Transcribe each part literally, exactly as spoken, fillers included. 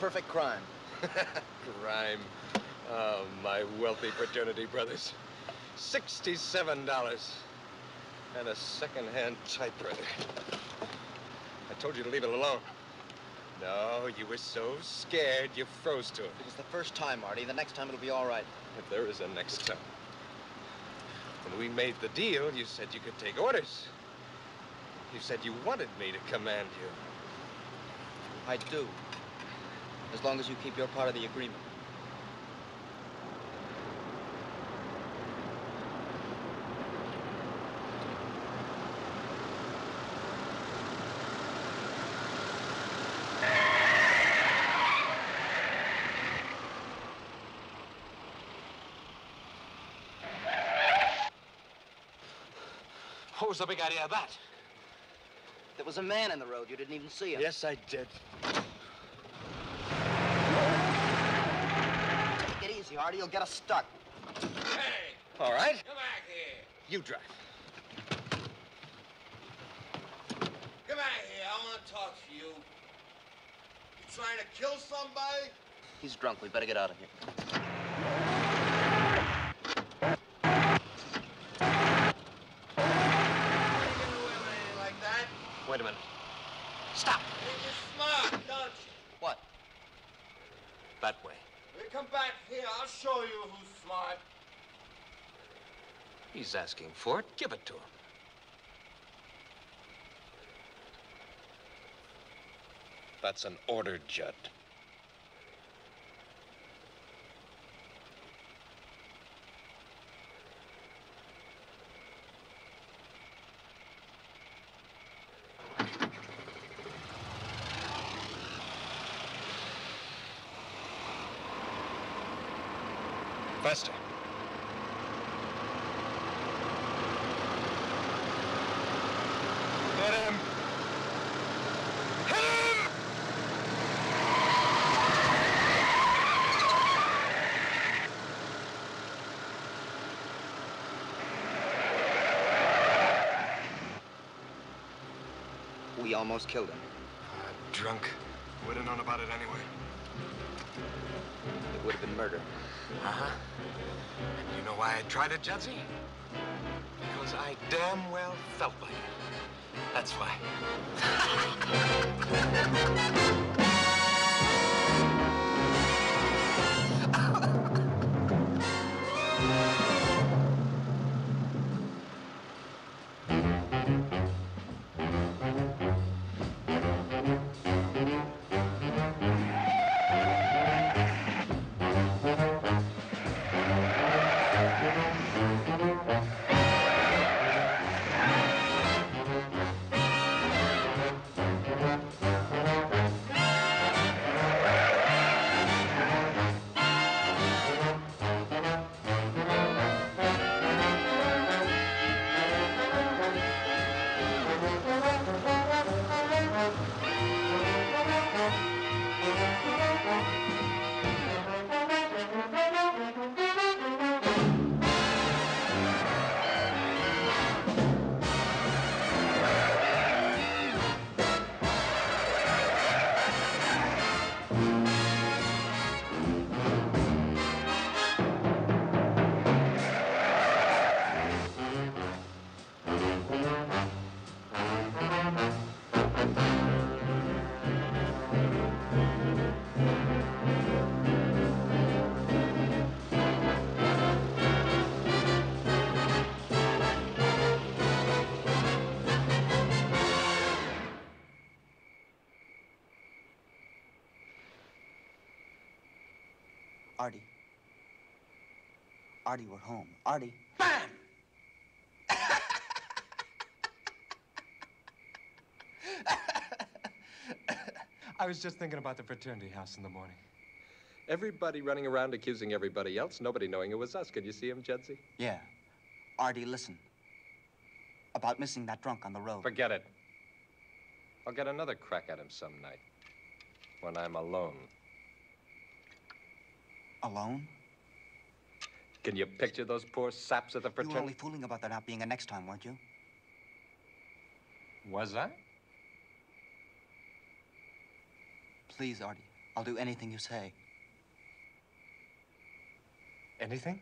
perfect crime. Crime. Oh, my wealthy fraternity brothers. sixty-seven dollars. And a second-hand typewriter. I told you to leave it alone. No, you were so scared you froze to it. It was the first time, Artie. The next time it'll be all right. If there is a next time. When we made the deal, you said you could take orders. You said you wanted me to command you. I do. As long as you keep your part of the agreement. What was the big idea of that? There was a man in the road. You didn't even see him. Yes, I did. Take it easy, Artie. You'll get us stuck. Hey! All right. Come back here. You drive. Come back here. I want to talk to you. You trying to kill somebody? He's drunk. We better get out of here. Wait a minute. Stop! You're smart, don't you? What? That way. You come back here, I'll show you who's smart. He's asking for it. Give it to him. That's an order, Judd. Faster. Hit him! Hit him! We almost killed him. Uh, drunk. Would have known about it anyway. It would have been murder. Uh-huh. And you know why I tried it, Judsie? Because I damn well felt like it. That's why. Artie. Artie, we're home. Artie. Bam! I was just thinking about the fraternity house in the morning. Everybody running around accusing everybody else, nobody knowing it was us. Could you see him, Judsie? Yeah. Artie, listen. About missing that drunk on the road. Forget it. I'll get another crack at him some night. When I'm alone. Alone? Can you picture those poor saps at the You fraternity? were only fooling about there not being a next time, weren't you? Was I? Please, Artie. I'll do anything you say. Anything?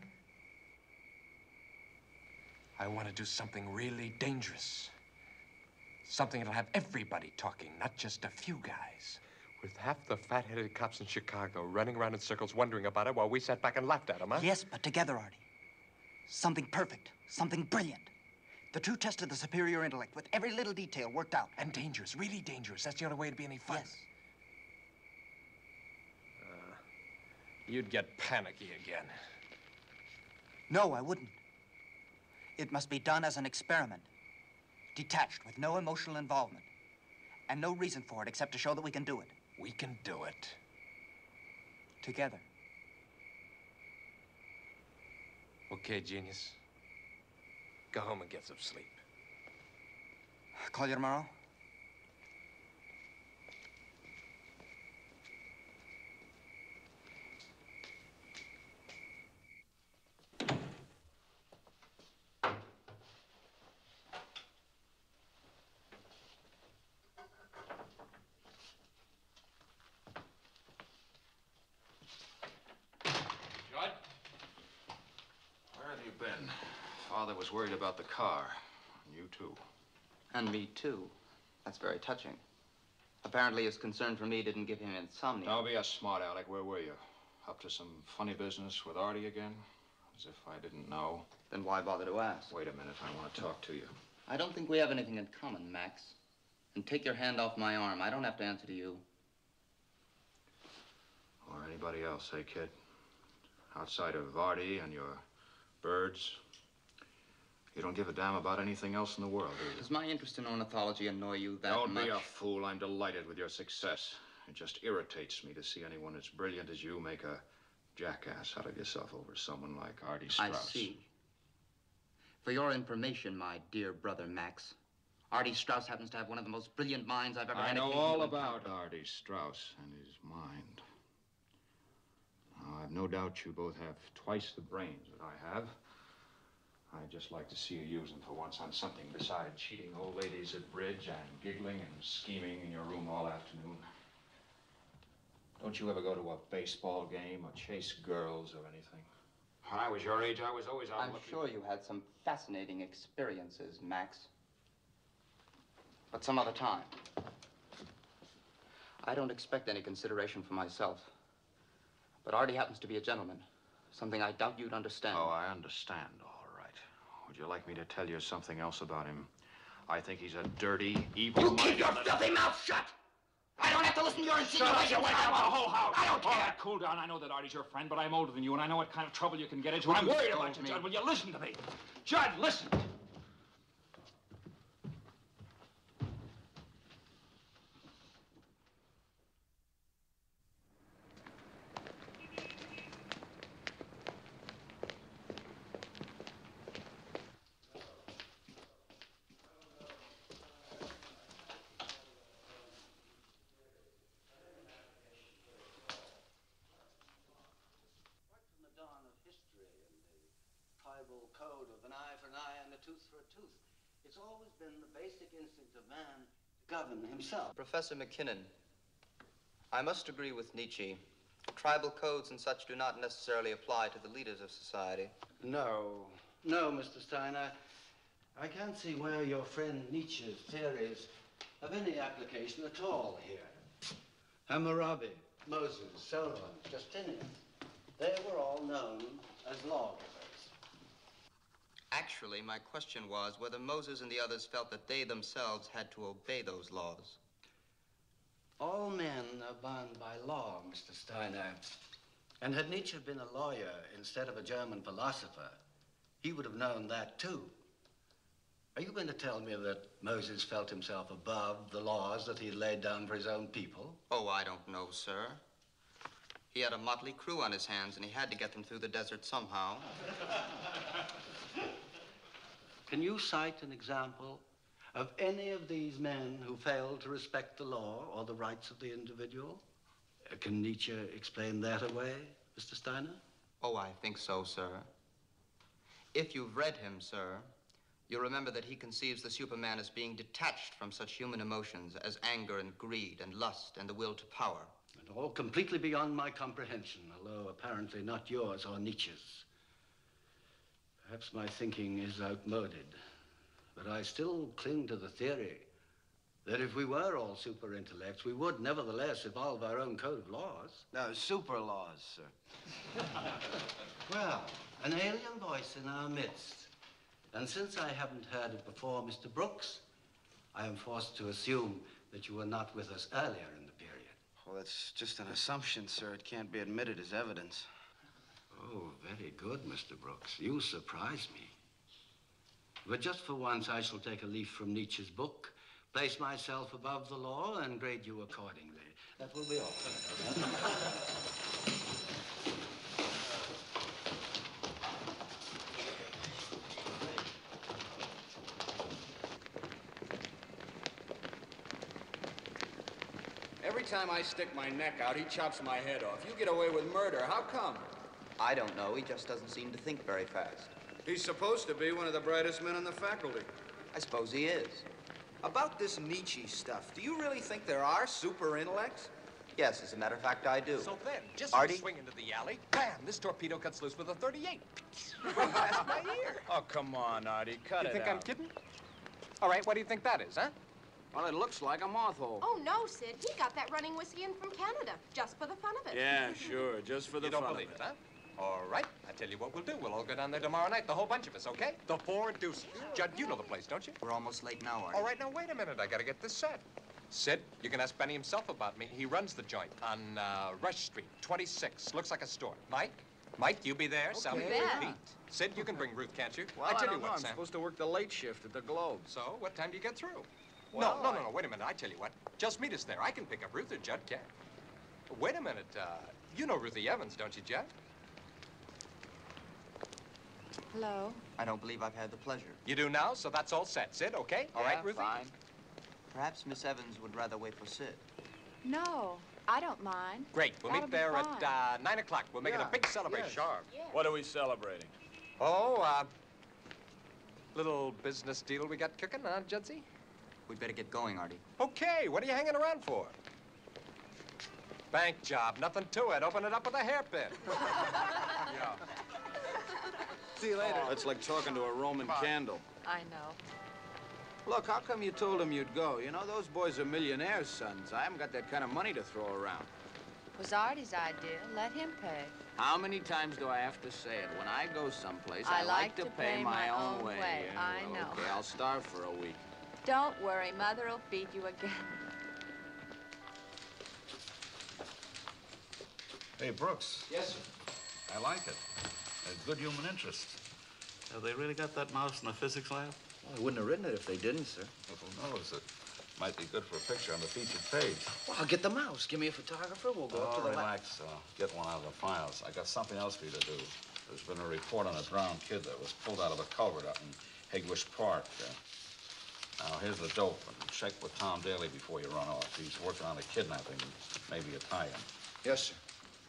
I want to do something really dangerous. Something that'll have everybody talking, not just a few guys. With half the fat-headed cops in Chicago running around in circles wondering about it while we sat back and laughed at them, huh? Yes, but together, Artie. Something perfect, something brilliant. The true test of the superior intellect with every little detail worked out. And dangerous, really dangerous. That's the only way to be any fun. Yes. Uh, you'd get panicky again. No, I wouldn't. It must be done as an experiment. Detached, with no emotional involvement. And no reason for it except to show that we can do it. We can do it. Together. Okay, genius. Go home and get some sleep. Call you tomorrow? Father was worried about the car. And you, too. And me, too. That's very touching. Apparently, his concern for me didn't give him insomnia. Don't be a smart aleck. Where were you? Up to some funny business with Artie again? As if I didn't know. Then why bother to ask? Wait a minute. I want to talk to you. I don't think we have anything in common, Max. And take your hand off my arm. I don't have to answer to you. Or anybody else, eh, kid? Outside of Artie and your birds, you don't give a damn about anything else in the world, do you? Does my interest in ornithology annoy you that Don't much? be a fool. I'm delighted with your success. It just irritates me to see anyone as brilliant as you make a jackass out of yourself over someone like Artie Strauss. I see. For your information, my dear brother Max, Artie Strauss happens to have one of the most brilliant minds I've ever I had. know occasion all to about encounter. Artie Strauss and his mind. Now, I've no doubt you both have twice the brains that I have. I'd just like to see you use them for once on something besides cheating old ladies at bridge and giggling and scheming in your room all afternoon. Don't you ever go to a baseball game or chase girls or anything? When I was your age, I was always out I'm looking... sure you had some fascinating experiences, Max. But some other time. I don't expect any consideration for myself. But Artie happens to be a gentleman. Something I doubt you'd understand. Oh, I understand, all right. Would you like me to tell you something else about him? I think he's a dirty, evil... You keep your filthy mouth shut! I don't have to listen to your insinuations. Shut up, you wake up the whole house. I don't All care. right, cool down. I know that Artie's your friend, but I'm older than you, and I know what kind of trouble you can get into. I'm worried about you, me. Judd. Will you listen to me? Judd, listen. Code of an eye for an eye and a tooth for a tooth. It's always been the basic instinct of man to govern himself. Professor McKinnon, I must agree with Nietzsche. Tribal codes and such do not necessarily apply to the leaders of society. No, no, Mister Steiner. I can't see where your friend Nietzsche's theories have any application at all here. Hammurabi, Moses, Solomon, Justinian, they were all known as lawgivers. Actually, my question was whether Moses and the others felt that they themselves had to obey those laws. All men are bound by law, Mister Steiner. And had Nietzsche been a lawyer instead of a German philosopher, he would have known that too. Are you going to tell me that Moses felt himself above the laws that he had laid down for his own people? Oh, I don't know, sir. He had a motley crew on his hands, and he had to get them through the desert somehow. Can you cite an example of any of these men who failed to respect the law or the rights of the individual? Uh, Can Nietzsche explain that away, Mister Steiner? Oh, I think so, sir. If you've read him, sir, you'll remember that he conceives the Superman as being detached from such human emotions as anger and greed and lust and the will to power. And all completely beyond my comprehension, although apparently not yours or Nietzsche's. Perhaps my thinking is outmoded, but I still cling to the theory that if we were all super intellects, we would nevertheless evolve our own code of laws. No, super laws, sir. Well, an alien voice in our midst. And since I haven't heard it before, Mister Brooks, I am forced to assume that you were not with us earlier in the period. Well, that's just an assumption, sir. It can't be admitted as evidence. Oh, very good, Mister Brooks. You surprise me. But just for once, I shall take a leaf from Nietzsche's book, place myself above the law, and grade you accordingly. That will be all. Every time I stick my neck out, he chops my head off. You get away with murder. How come? I don't know. He just doesn't seem to think very fast. He's supposed to be one of the brightest men in the faculty. I suppose he is. About this Nietzsche stuff, do you really think there are super intellects? Yes, as a matter of fact, I do. So then, just Artie? swing into the alley, bam, this torpedo cuts loose with a thirty-eight. That's my ear. Oh, come on, Artie, cut You it think out. I'm kidding? All right, what do you think that is, huh? Well, it looks like a moth hole. Oh, no, Sid. He got that running whiskey in from Canada, just for the fun of it. Yeah, sure, just for the You don't fun believe of it, huh? All right, I tell you what we'll do. We'll all go down there tomorrow night, the whole bunch of us, okay? The four deuces. Judd, you know the place, don't you? We're almost late now, Artie. All right, now wait a minute. I gotta get this set. Sid, you can ask Benny himself about me. He runs the joint on uh, Rush Street, twenty-six. Looks like a store. Mike? Mike, you be there. Sally, You bet. Pete. Sid, you can bring Ruth, can't you? Well, I tell don't you know. what, I'm Sam. supposed to work the late shift at the Globe. So, what time do you get through? Well, no, no, no, I- no. Wait a minute. I tell you what. Just meet us there. I can pick up Ruth or Judd can. Wait a minute. Uh, you know Ruthie Evans, don't you, Judd? Hello? I don't believe I've had the pleasure. You do now, so that's all set. Sid, okay? All Yeah, right, Ruthie? fine. Perhaps Miss Evans would rather wait for Sid. No, I don't mind. Great. We'll That'll meet be there fine. at uh, nine o'clock. We'll make it Yeah, a big celebration. yes. Sharp. Yeah. What are we celebrating? Oh, uh, little business deal we got cooking, huh, Judsie? We'd better get going, Artie. Okay, what are you hanging around for? Bank job, nothing to it. Open it up with a hairpin. Yeah. See you later. That's like talking to a Roman candle. I know. Look, how come you told him you'd go? You know, those boys are millionaires' sons. I haven't got that kind of money to throw around. It was Artie's idea. Let him pay. How many times do I have to say it? When I go someplace, I I, like to to pay, pay my, my own own way. way. Yeah, I well, know. Okay, I'll starve for a week. Don't worry. Mother'll feed you again. Hey, Brooks. Yes, sir. I like it. A good human interest. Have they really got that mouse in the physics lab? Well, I wouldn't have written it if they didn't, sir. Well, who knows? It might be good for a picture on the featured page. Well, I'll get the mouse. Give me a photographer. We'll go up Oh, to the lab. relax. I'll get one out of the files. I got something else for you to do. There's been a report on a drowned kid that was pulled out of a culvert up in Hegwish Park. Uh, now, here's the dope. And check with Tom Daly before you run off. He's working on a kidnapping, maybe a tie-in. Yes, sir.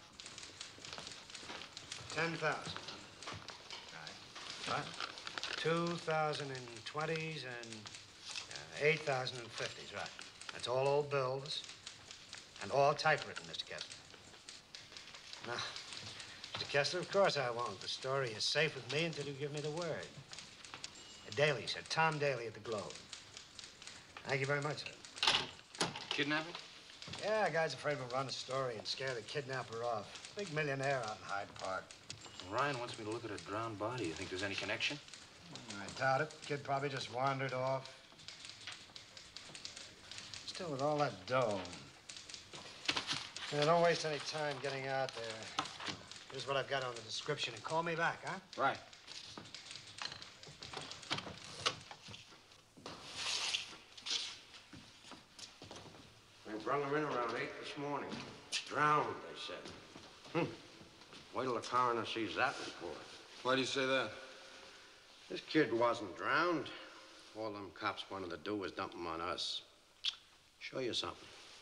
Ten thousand. Right. What? Two thousand in twenties and uh, eight thousand in fifties, right. That's all old bills and all typewritten, Mister Kessler. Now, Mister Kessler, of course I won't. The story is safe with me until you give me the word. Uh, Daly, sir. Tom Daly at the Globe. Thank you very much, sir. Kidnapping? Yeah, guy's afraid we'll run a story and scare the kidnapper off. Big millionaire out in Hyde Park. Ryan wants me to look at a drowned body. You think there's any connection? I doubt it. Kid probably just wandered off. Still, with all that dough. Yeah, don't waste any time getting out there. Here's what I've got on the description, and call me back, huh? Right. They brought him in around eight this morning. Drowned, they said. Hmm. Wait till the coroner sees that report. Why do you say that? This kid wasn't drowned. All them cops wanted to do was dump him on us. Show you something.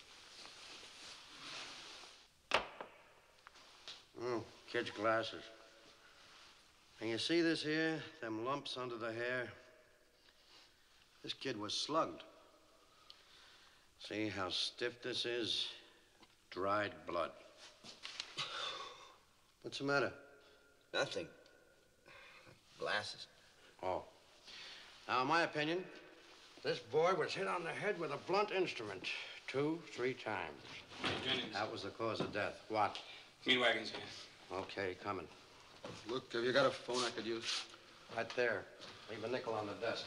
Oh, kid's glasses. And you see this here? Them lumps under the hair? This kid was slugged. See how stiff this is? dried blood. What's the matter? Nothing. Glasses. Oh. Now, in my opinion, this boy was hit on the head with a blunt instrument two, three times. Hey, Jennings. That was the cause of death. What? Meat wagon's here. Okay, coming. Look, have you got a phone I could use? Right there. Leave a nickel on the desk.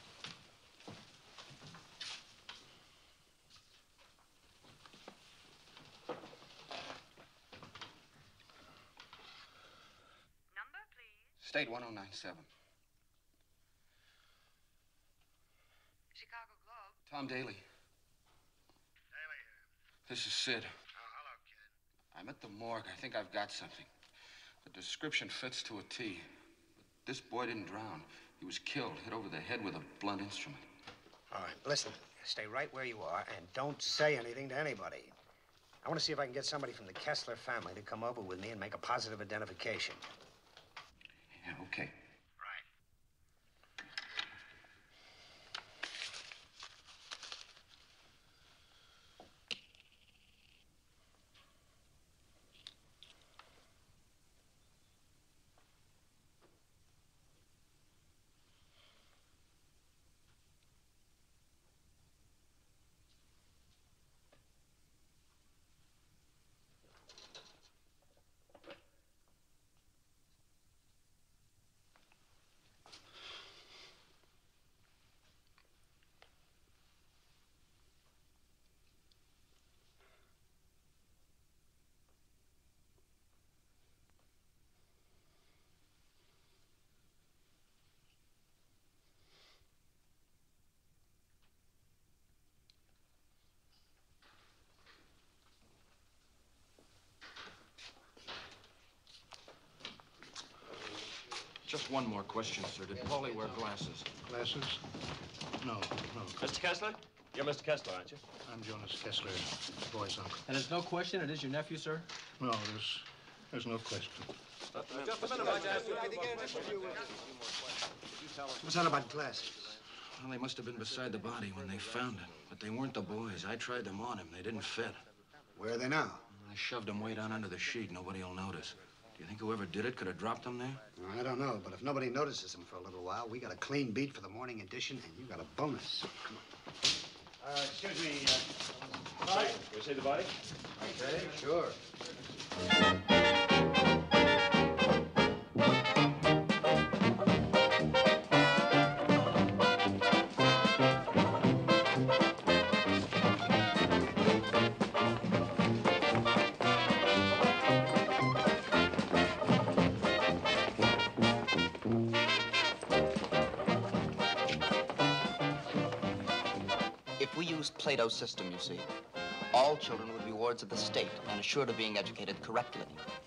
State one oh nine seven. Chicago Globe. Tom Daly. Daly here. This is Sid. Oh, hello, kid. I'm at the morgue. I think I've got something. The description fits to a T. But this boy didn't drown. He was killed, hit over the head with a blunt instrument. All right, listen. Stay right where you are and don't say anything to anybody. I want to see if I can get somebody from the Kessler family to come over with me and make a positive identification. Yeah, okay. Just one more question, sir. Did Paulie wear glasses? Glasses? No, no. Mister Kessler? You're Mister Kessler, aren't you? I'm Jonas Kessler, the boy's uncle. And there's no question it is your nephew, sir? No, there's, there's no question. Uh, just a minute, I asked you. I think just a few What's that about glasses? Well, they must have been beside the body when they found it. But they weren't the boys. I tried them on him. They didn't fit. Where are they now? I shoved them way down under the sheet. Nobody will notice. Do you think whoever did it could have dropped them there? I don't know, but if nobody notices them for a little while, we got a clean beat for the morning edition, and you got a bonus. Come on. Uh, excuse me, uh... Body? Can we see the body? Okay, sure. If we used Plato's system, you see, all children would be wards of the state and assured of being educated correctly.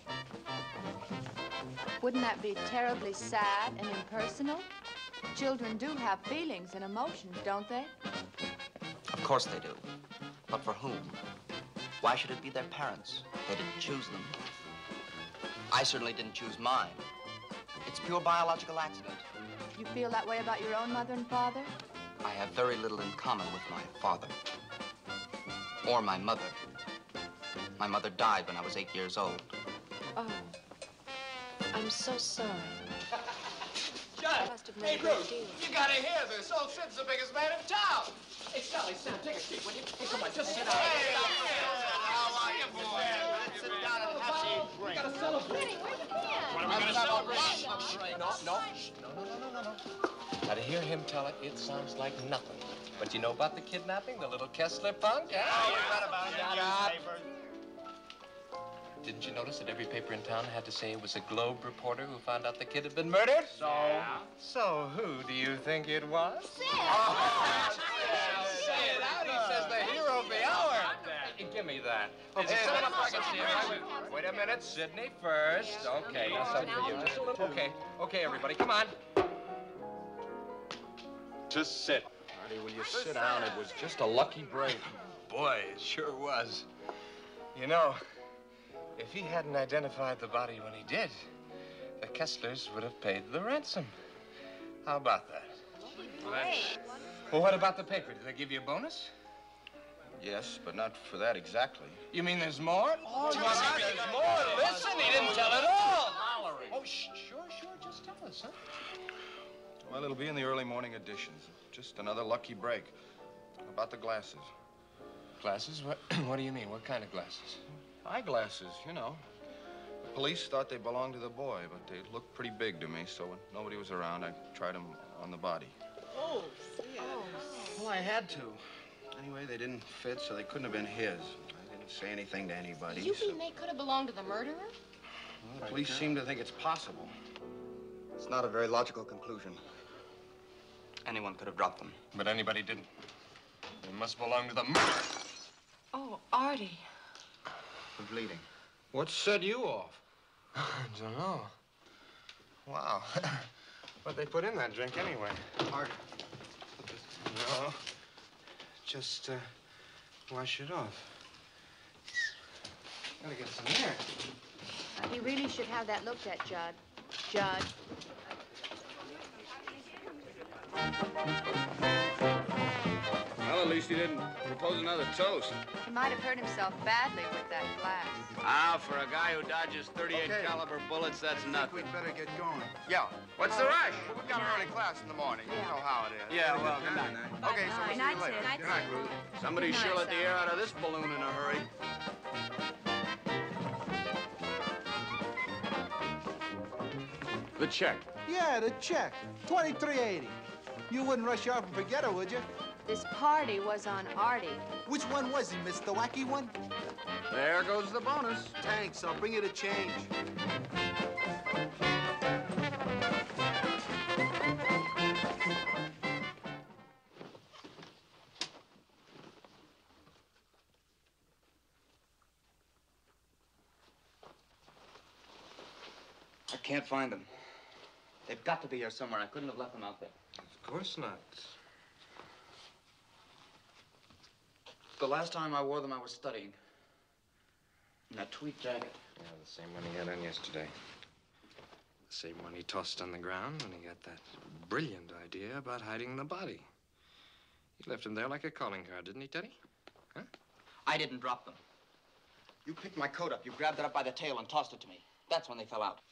Wouldn't that be terribly sad and impersonal? Children do have feelings and emotions, don't they? Of course they do. But for whom? Why should it be their parents? They didn't choose them. I certainly didn't choose mine. It's pure biological accident. You feel that way about your own mother and father? I have very little in common with my father. Or my mother. My mother died when I was eight years old. Oh. I'm so sorry. John, must have hey, made a great Bruce, deal. you gotta hear this. Old Sid's the biggest man in town. Hey, Sally, Sam, take a seat, will you? Hey, come on, just sit down. Hey, how are you, boy? Let's sit down and have some drink. We gotta celebrate. What are we gonna celebrate? No, no, shh, no, no, no, no, no, no. Now, to hear him tell it, it sounds like nothing. But you know about the kidnapping, the little Kessler punk? Yeah, Oh, you read about it in the newspaper. Didn't you notice that every paper in town had to say it was a Globe reporter who found out the kid had been murdered? So? Yeah. So who do you think it was? Sid! Oh, Sid! Sid out, he says the hero of the hour. Hey, give me that. Okay, Hey, sit hey, up so I can see it. Wait, wait a minute, Sidney first. Okay, now something for you. Just a little. Okay, okay, everybody, come on. Just sit. Artie, will you sit down? It was just a lucky break. Boy, it sure was. You know, if he hadn't identified the body when he did, the Kesslers would have paid the ransom. How about that? Great. Well, what about the paper? Did they give you a bonus? Yes, but not for that exactly. You mean there's more? Oh, Come no, on, there's there's more. more. Listen, he didn't tell it all. Oh, sh sure, sure. Just tell us, huh? Well, it'll be in the early morning editions. Just another lucky break. About the glasses. Glasses? What, what do you mean? What kind of glasses? Eyeglasses, you know. The police thought they belonged to the boy, but they looked pretty big to me, so when nobody was around, I tried them on the body. Oh, yeah. Well, I had to. Anyway, they didn't fit, so they couldn't have been his. I didn't say anything to anybody. You so... mean they could have belonged to the murderer? Well, the police seem to think it's possible. It's not a very logical conclusion. Anyone could have dropped them. But anybody didn't. They must belong to the murderer. Oh, Artie. We're bleeding. What set you off? I don't know. Wow. What'd they put in that drink anyway? Art. No. Just, uh, wash it off. Gotta get some air. Uh, he really should have that looked at, Judd. Judd. Well, at least he didn't propose another toast. He might have hurt himself badly with that glass. Ah, for a guy who dodges thirty-eight Okay. caliber bullets, that's I think nothing. we'd better get going. Yeah. What's the rush? We've got an early class in the morning. You know how it is. Yeah, well, good night. Okay, so we'll see you later. Good night, Ruth. Somebody Good sure night, let the Sal. air out of this balloon in a hurry. The check. Yeah, the check. twenty-three eighty. You wouldn't rush off and forget her, would you? This party was on Artie. Which one was he, miss? The wacky one? There goes the bonus. Thanks. I'll bring you the change. I can't find them. They've got to be here somewhere. I couldn't have left them out there. Of course not. The last time I wore them, I was studying. In that tweed jacket. Yeah, the same one he had on yesterday. The same one he tossed on the ground when he got that brilliant idea about hiding the body. He left him there like a calling card, didn't he, Teddy? Huh? I didn't drop them. You picked my coat up. You grabbed it up by the tail and tossed it to me. That's when they fell out.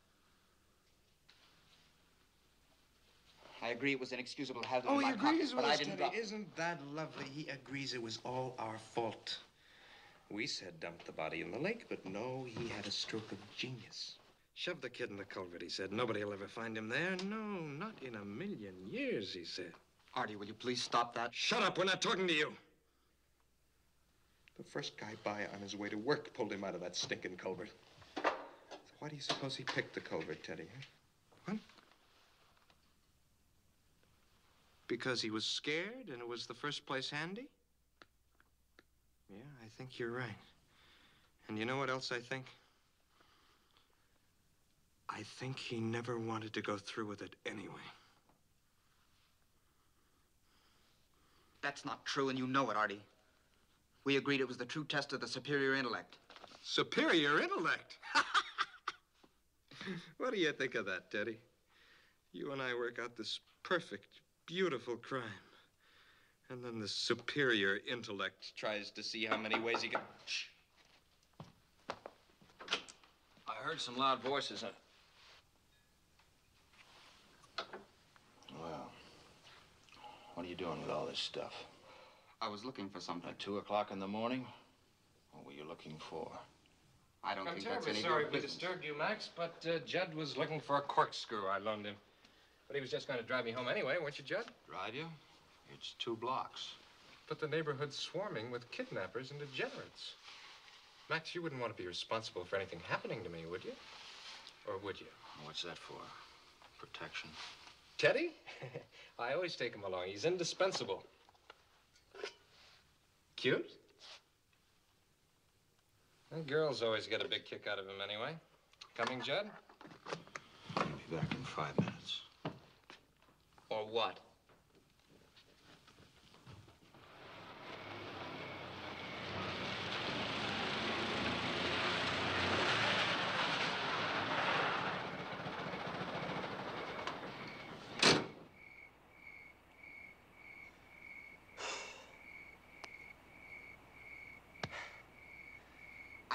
I agree it was inexcusable to have them Oh, in he my pocket, agrees but with I us, didn't Teddy. drop them. Isn't that lovely? He agrees it was all our fault. We said dump the body in the lake, but no, he had a stroke of genius. Shove the kid in the culvert, he said. Nobody will ever find him there. No, not in a million years, he said. Artie, will you please stop that? Shut up, we're not talking to you. The first guy by on his way to work pulled him out of that stinking culvert. So why do you suppose he picked the culvert, Teddy? Huh? What? Because he was scared and it was the first place handy? Yeah, I think you're right. And you know what else I think? I think he never wanted to go through with it anyway. That's not true, and you know it, Artie. We agreed it was the true test of the superior intellect. Superior intellect? What do you think of that, Teddy? You and I work out this perfect, beautiful crime. And then the superior intellect tries to see how many ways he can... Shh. I heard some loud voices. Well, what are you doing with all this stuff? I was looking for something. At two o'clock in the morning? What were you looking for? I don't I'm think that's terribly any sorry of we your business. disturbed you, Max, but uh, Judd was looking for a corkscrew I loaned him. But he was just going to drive me home anyway, weren't you, Judd? Drive you? It's two blocks. But the neighborhood's swarming with kidnappers and degenerates. Max, you wouldn't want to be responsible for anything happening to me, would you? Or would you? What's that for? Protection? Teddy? I always take him along. He's indispensable. Cute? Well, girls always get a big kick out of him anyway. Coming, Judd? I'll be back in five minutes. Or what?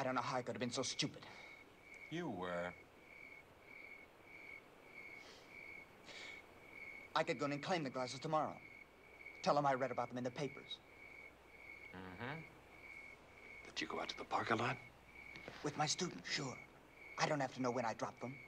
I don't know how I could have been so stupid. You were. I could go in and claim the glasses tomorrow. Tell them I read about them in the papers. Mm-hmm. Did you go out to the park a lot? With my students, sure. I don't have to know when I dropped them.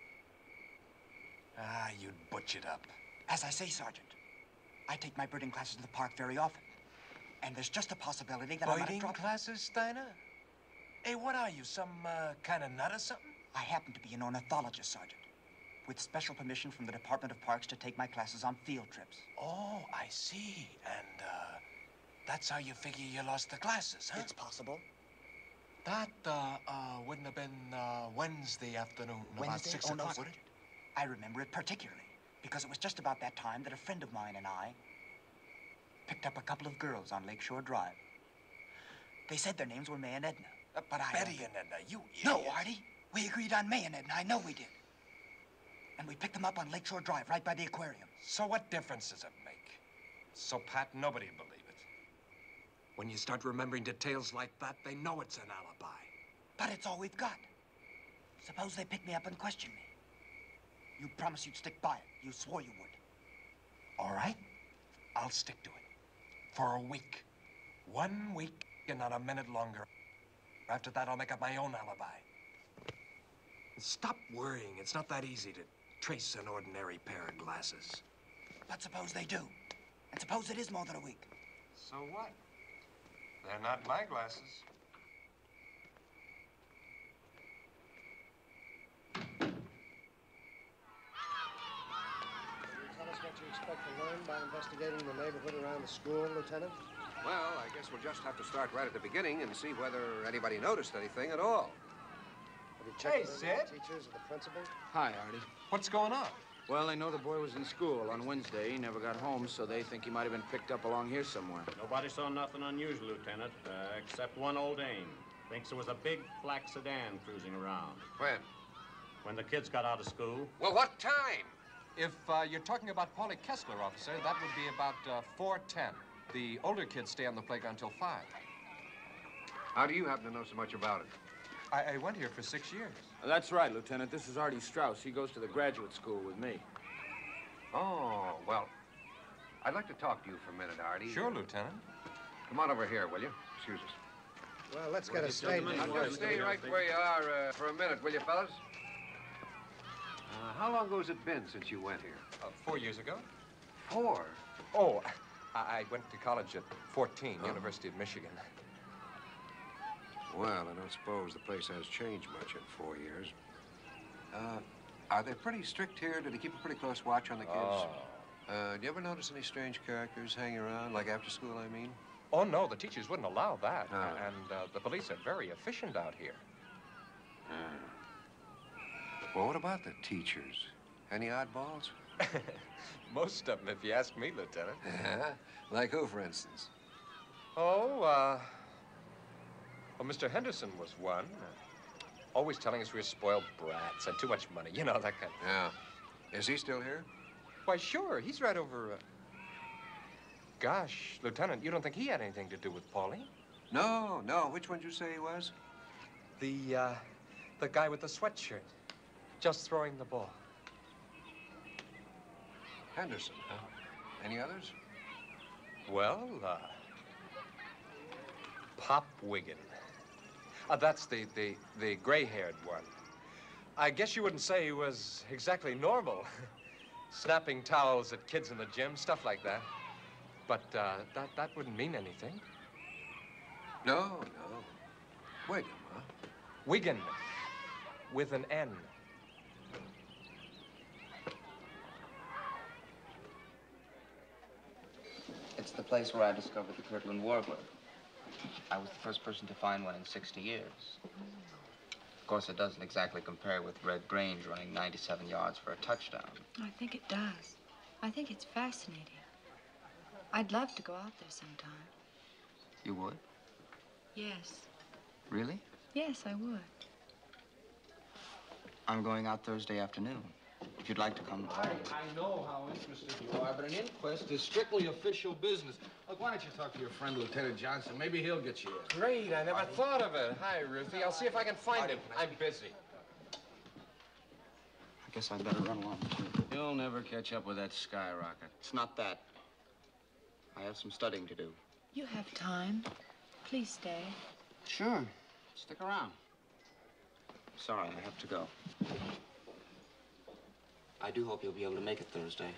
Ah, you'd butch it up. As I say, Sergeant, I take my birding classes to the park very often. And there's just a possibility that I might have Birding dropped them. classes, Steiner? Hey, what are you, some uh, kind of nut or something? I happen to be an ornithologist, Sergeant, with special permission from the Department of Parks to take my classes on field trips. Oh, I see. And, uh, that's how you figure you lost the glasses, huh? It's possible. That, uh, uh, wouldn't have been, uh, Wednesday afternoon, about Wednesday? six Oh, no, o'clock, sir. would it? I remember it particularly, because it was just about that time that a friend of mine and I picked up a couple of girls on Lakeshore Drive. They said their names were May and Edna, uh, but I... Betty and Edna, you idiot. No, Artie. We agreed on May and Edna. I know we did. And we picked them up on Lakeshore Drive, right by the aquarium. So what difference does it make? So pat, nobody will believe it. When you start remembering details like that, they know it's an alibi. But it's all we've got. Suppose they pick me up and question me. You promised you'd stick by it. You swore you would. All right, I'll stick to it. For a week. One week and not a minute longer. After that, I'll make up my own alibi. Stop worrying. It's not that easy to trace an ordinary pair of glasses. But suppose they do. And suppose it is more than a week. So what? They're not my glasses. Tell us what you expect to learn by investigating the neighborhood around the school, Lieutenant? Well, I guess we'll just have to start right at the beginning and see whether anybody noticed anything at all. Have you checked Hey, with Sid. the teachers or the principal? Hi, Artie. What's going on? Well, they know the boy was in school on Wednesday. He never got home, so they think he might have been picked up along here somewhere. Nobody saw nothing unusual, Lieutenant, uh, except one old dame. Thinks there was a big black sedan cruising around. When? When the kids got out of school. Well, what time? If uh, you're talking about Paulie Kessler, officer, that would be about uh, four ten. The older kids stay on the playground till five. How do you happen to know so much about it? I, I went here for six years. That's right, Lieutenant. This is Artie Strauss. He goes to the graduate school with me. Oh, well, I'd like to talk to you for a minute, Artie. Sure, Lieutenant. Come on over here, will you? Excuse us. Well, let's get a statement. Now, just stay right where you are uh, for a minute, will you, fellas? Uh, how long ago has it been since you went here? Uh, four years ago. Four? Oh, I, I went to college at fourteen, Oh. University of Michigan. Well, I don't suppose the place has changed much in four years. Uh, are they pretty strict here? Do they keep a pretty close watch on the kids? Oh. Uh, do you ever notice any strange characters hanging around, like after school, I mean? Oh, no, the teachers wouldn't allow that. Ah. And uh, the police are very efficient out here. Ah. Well, what about the teachers? Any oddballs? Most of them, if you ask me, Lieutenant. Yeah? Like who, for instance? Oh, uh... Well, Mister Henderson was one. Always telling us we were spoiled brats, had too much money, you know, that kind of... Yeah. Is he still here? Why, sure, he's right over... Uh... Gosh, Lieutenant, you don't think he had anything to do with Paulie? No, no. Which one did you say he was? The, uh... the guy with the sweatshirt. Just throwing the ball. Henderson, huh? Any others? Well, uh... Pop Wiggin. Uh, that's the, the, the gray-haired one. I guess you wouldn't say he was exactly normal. Snapping towels at kids in the gym, stuff like that. But uh, that, that wouldn't mean anything. No, no. Wiggin, huh? Wiggin, with an N. It's the place where I discovered the Kirtland warbler. I was the first person to find one in sixty years. Of course, it doesn't exactly compare with Red Grange running ninety-seven yards for a touchdown. I think it does. I think it's fascinating. I'd love to go out there sometime. You would? Yes. Really? Yes, I would. I'm going out Thursday afternoon. If you'd like to come. I, I know how interested you are, but an inquest is strictly official business. Look, why don't you talk to your friend, Lieutenant Johnson? Maybe he'll get you in. Great, I never thought of it. Hi, Ruthie. I'll see if I can find him. I'm busy. I guess I'd better run along, too. You'll never catch up with that skyrocket. It's not that. I have some studying to do. You have time. Please stay. Sure. Stick around. Sorry, I have to go. I do hope you'll be able to make it Thursday.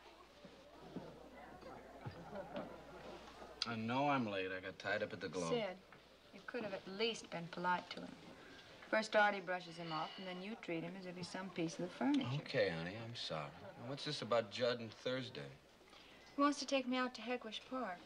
I know I'm late. I got tied up at the Globe. Sid, you could have at least been polite to him. First Artie brushes him off, and then you treat him as if he's some piece of the furniture. Okay, honey, I'm sorry. Now, what's this about Judd and Thursday? He wants to take me out to Hegwish Park.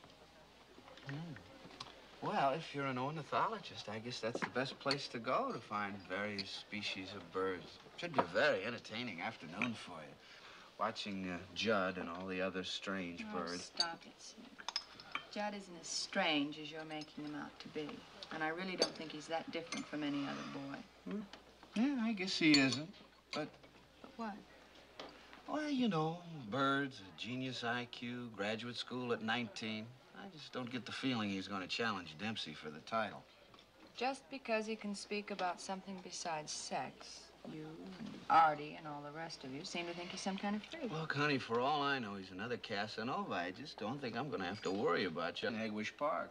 Well, if you're an ornithologist, I guess that's the best place to go to find various species of birds. Should be a very entertaining afternoon for you. Watching uh, Judd and all the other strange Oh, birds. stop it, Sid. Judd isn't as strange as you're making him out to be. And I really don't think he's that different from any other boy. Hmm? Yeah, I guess he isn't. But, But what? well, you know, birds, a genius I Q, graduate school at nineteen. I just don't get the feeling he's going to challenge Dempsey for the title. Just because he can speak about something besides sex, you and Artie and all the rest of you seem to think he's some kind of freak. Look, honey, for all I know, he's another Casanova. I just don't think I'm going to have to worry about you in Hegwish Park.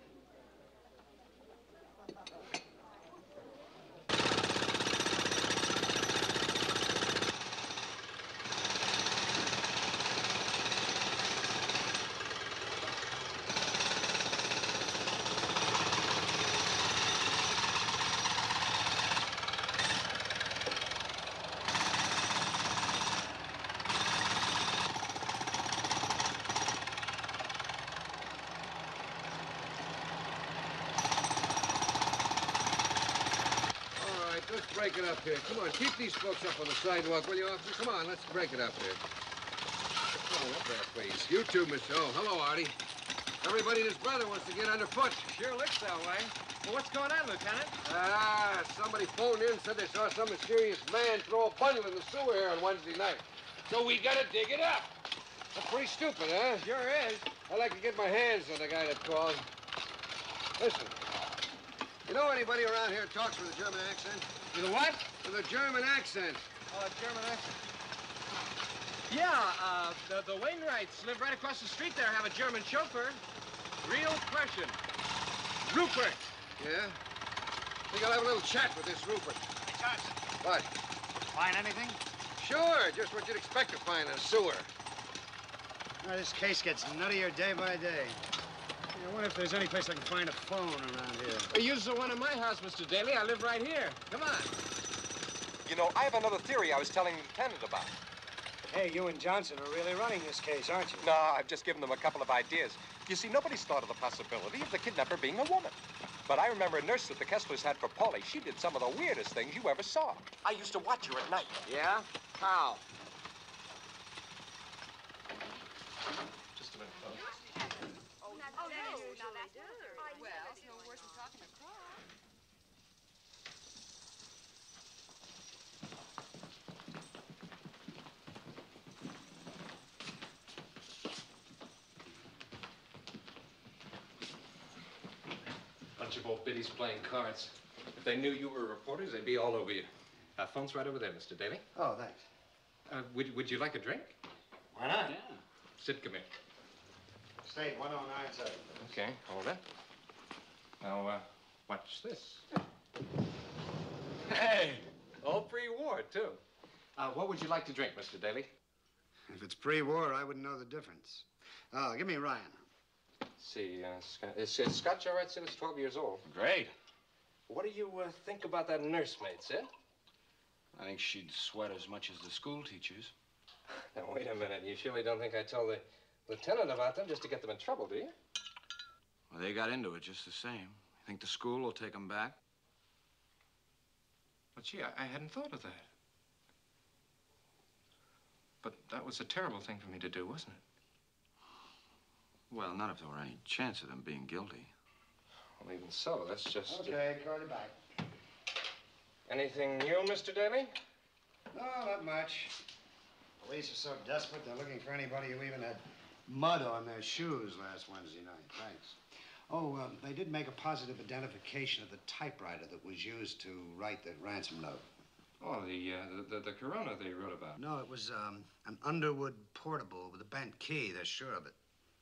Let's break it up here. Come on, keep these folks up on the sidewalk, will you, officer? Come on, let's break it up here. Come on, up there, please. You too, Mister Oh, hello, Artie. Everybody and his brother wants to get underfoot. Sure looks that way. Well, what's going on, Lieutenant? Ah, somebody phoned in and said they saw some mysterious man throw a bundle in the sewer here on Wednesday night. So we gotta dig it up. That's pretty stupid, huh? Sure is. I'd like to get my hands on the guy that called. Listen, you know anybody around here who talks with a German accent? With a what? With a German accent. Oh, a German accent. Yeah, uh, the, the Wainwrights live right across the street there, have a German chauffeur. Real Prussian. Rupert. Yeah? I think I'll have a little chat with this Rupert. Hey, Johnson. What? Find anything? Sure, just what you'd expect to find in a sewer. Now, this case gets nuttier day by day. I wonder if there's any place I can find a phone around here. Well, use the one in my house, Mister Daly. I live right here. Come on. You know, I have another theory I was telling the lieutenant about. Hey, you and Johnson are really running this case, aren't you? No, I've just given them a couple of ideas. You see, nobody's thought of the possibility of the kidnapper being a woman. But I remember a nurse that the Kesslers had for Polly. She did some of the weirdest things you ever saw. I used to watch her at night. Yeah? How? Just a minute, folks. Oh, no, no, that's well, it's no worse than talking across. Bunch of old biddies playing cards. If they knew you were reporters, they'd be all over you. Uh, phone's right over there, Mister Daly. Oh, thanks. Uh, would, would you like a drink? Why not? Yeah. Sid, come here. State one oh nine seven. Okay, hold it. Now, uh, watch this. Hey! All pre-war, too. Uh, what would you like to drink, Mister Daly? If it's pre-war, I wouldn't know the difference. Oh, give me Ryan. Let's see, uh, Scott, is, is Scott all right, Sid? He's twelve years old. Great. What do you uh, think about that nursemaid, Sid? I think she'd sweat as much as the school teachers. Now, wait a minute. You surely don't think I told the lieutenant about them just to get them in trouble, do you? Well, they got into it just the same. You think the school will take them back? But gee, I, I hadn't thought of that. But that was a terrible thing for me to do, wasn't it? Well, not if there were any chance of them being guilty. Well, even so, that's just... Okay, call you back. Anything new, Mister Daly? No, not much. Police are so desperate, they're looking for anybody who even had mud on their shoes last Wednesday night. Thanks. Oh, um, they did make a positive identification of the typewriter that was used to write the ransom note. Oh, the, uh, the, the Corona they wrote about. No, it was um, an Underwood portable with a bent key. They're sure of it.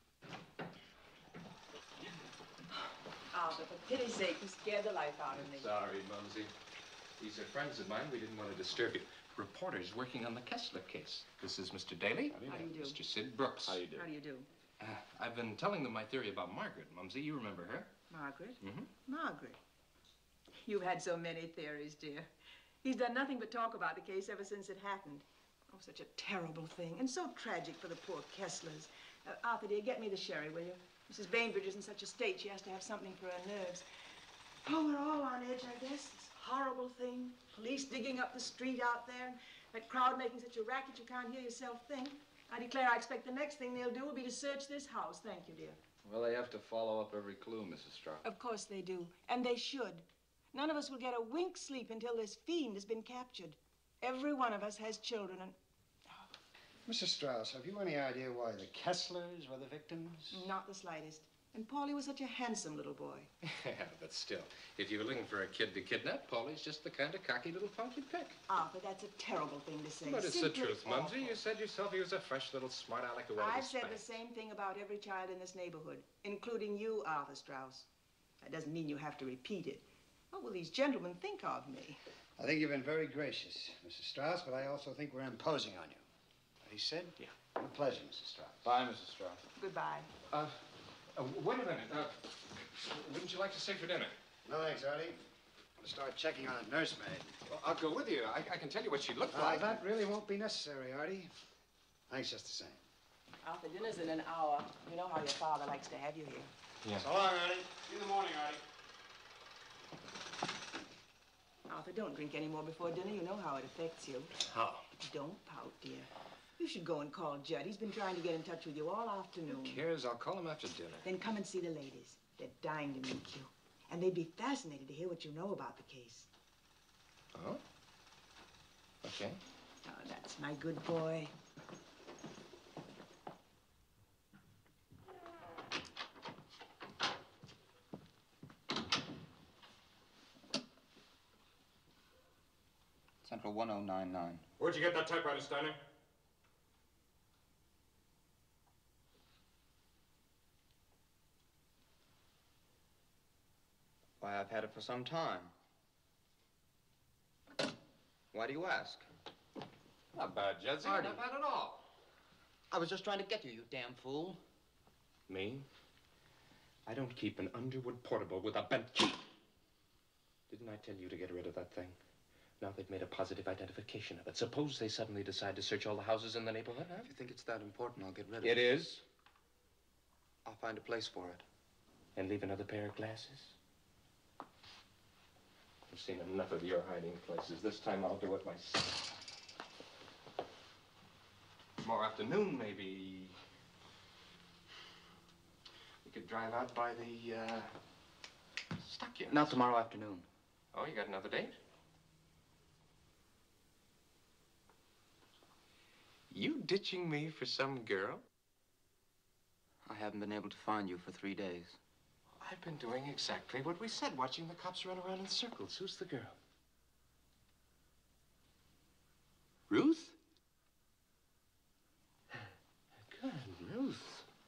Oh, but for pity's sake, you scared the life out of me. Sorry, Mumsy. These are friends of mine. We didn't want to disturb you. Reporters working on the Kessler case. This is Mister Daly. How do you do? Mister Sid Brooks. How do you do? How do you do? Uh, I've been telling them my theory about Margaret, Mumsy. You remember her? Margaret? Mm-hmm. Margaret. You've had so many theories, dear. He's done nothing but talk about the case ever since it happened. Oh, such a terrible thing, and so tragic for the poor Kesslers. Uh, Arthur, dear, get me the sherry, will you? Missus Bainbridge is in such a state, she has to have something for her nerves. Oh, we're all on edge, I guess. This horrible thing. Police digging up the street out there. That crowd making such a racket you can't hear yourself think. I declare I expect the next thing they'll do will be to search this house. Thank you, dear. Well, they have to follow up every clue, Missus Strauss. Of course they do, and they should. None of us will get a wink's sleep until this fiend has been captured. Every one of us has children, and... Missus Strauss, have you any idea why the Kesslers were the victims? Not the slightest. And Paulie was such a handsome little boy. Yeah, but still, if you were looking for a kid to kidnap, Paulie's just the kind of cocky little punk you'd pick. Arthur, that's a terrible thing to say. But it's Simply the truth, awful. Mumsy. You said yourself he was a fresh little smart aleck who wanted I've to said spank. the same thing about every child in this neighborhood, including you, Arthur Strauss. That doesn't mean you have to repeat it. What will these gentlemen think of me? I think you've been very gracious, Missus Strauss, but I also think we're imposing on you. He said? Yeah. A pleasure, Missus Strauss. Bye, Missus Strauss. Goodbye. Uh, uh, wait a minute. Uh, wouldn't you like to stay for dinner? No, thanks, Artie. I'm gonna start checking on a nursemaid. Well, I'll go with you. I, I can tell you what she looked Uh, like. that really won't be necessary, Artie. Thanks just the same. Arthur, dinner's in an hour. You know how your father likes to have you here. Yeah. So long, Artie. See you in the morning, Artie. Arthur, don't drink any more before dinner. You know how it affects you. How? Don't pout, dear. You should go and call Judd. He's been trying to get in touch with you all afternoon. Who cares? I'll call him after dinner. Then come and see the ladies. They're dying to meet you. And they'd be fascinated to hear what you know about the case. Oh? Okay. Oh, that's my good boy. Central one oh nine nine. Where'd you get that typewriter, Steiner? Why, I've had it for some time. Why do you ask? Not bad, Judson. Artie. Not bad at all. I was just trying to get you, you damn fool. Me? I don't keep an Underwood portable with a bent key. Didn't I tell you to get rid of that thing? Now they've made a positive identification of it. Suppose they suddenly decide to search all the houses in the neighborhood, huh? If you think it's that important, I'll get rid of It it. is? I'll find a place for it. And leave another pair of glasses? I've seen enough of your hiding places. This time I'll do it myself. Tomorrow afternoon, maybe. We could drive out by the, uh, stockyards. Not tomorrow afternoon. Oh, you got another date? You ditching me for some girl? I haven't been able to find you for three days. I've been doing exactly what we said, watching the cops run around in circles. Who's the girl? Ruth? Good, Ruth.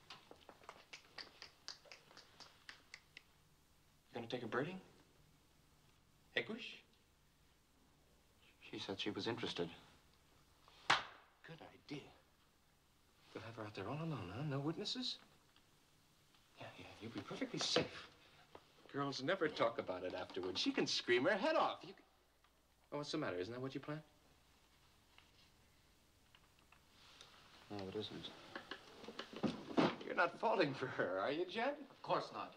You gonna take a birding? Egwish? She said she was interested. Good idea. We'll have her out there all alone, huh? No witnesses? Yeah, yeah, you'll be perfectly safe. Girls never talk about it afterwards. She can scream her head off. You can... Oh, what's the matter? Isn't that what you planned? No, it isn't. You're not falling for her, are you, Jed? Of course not.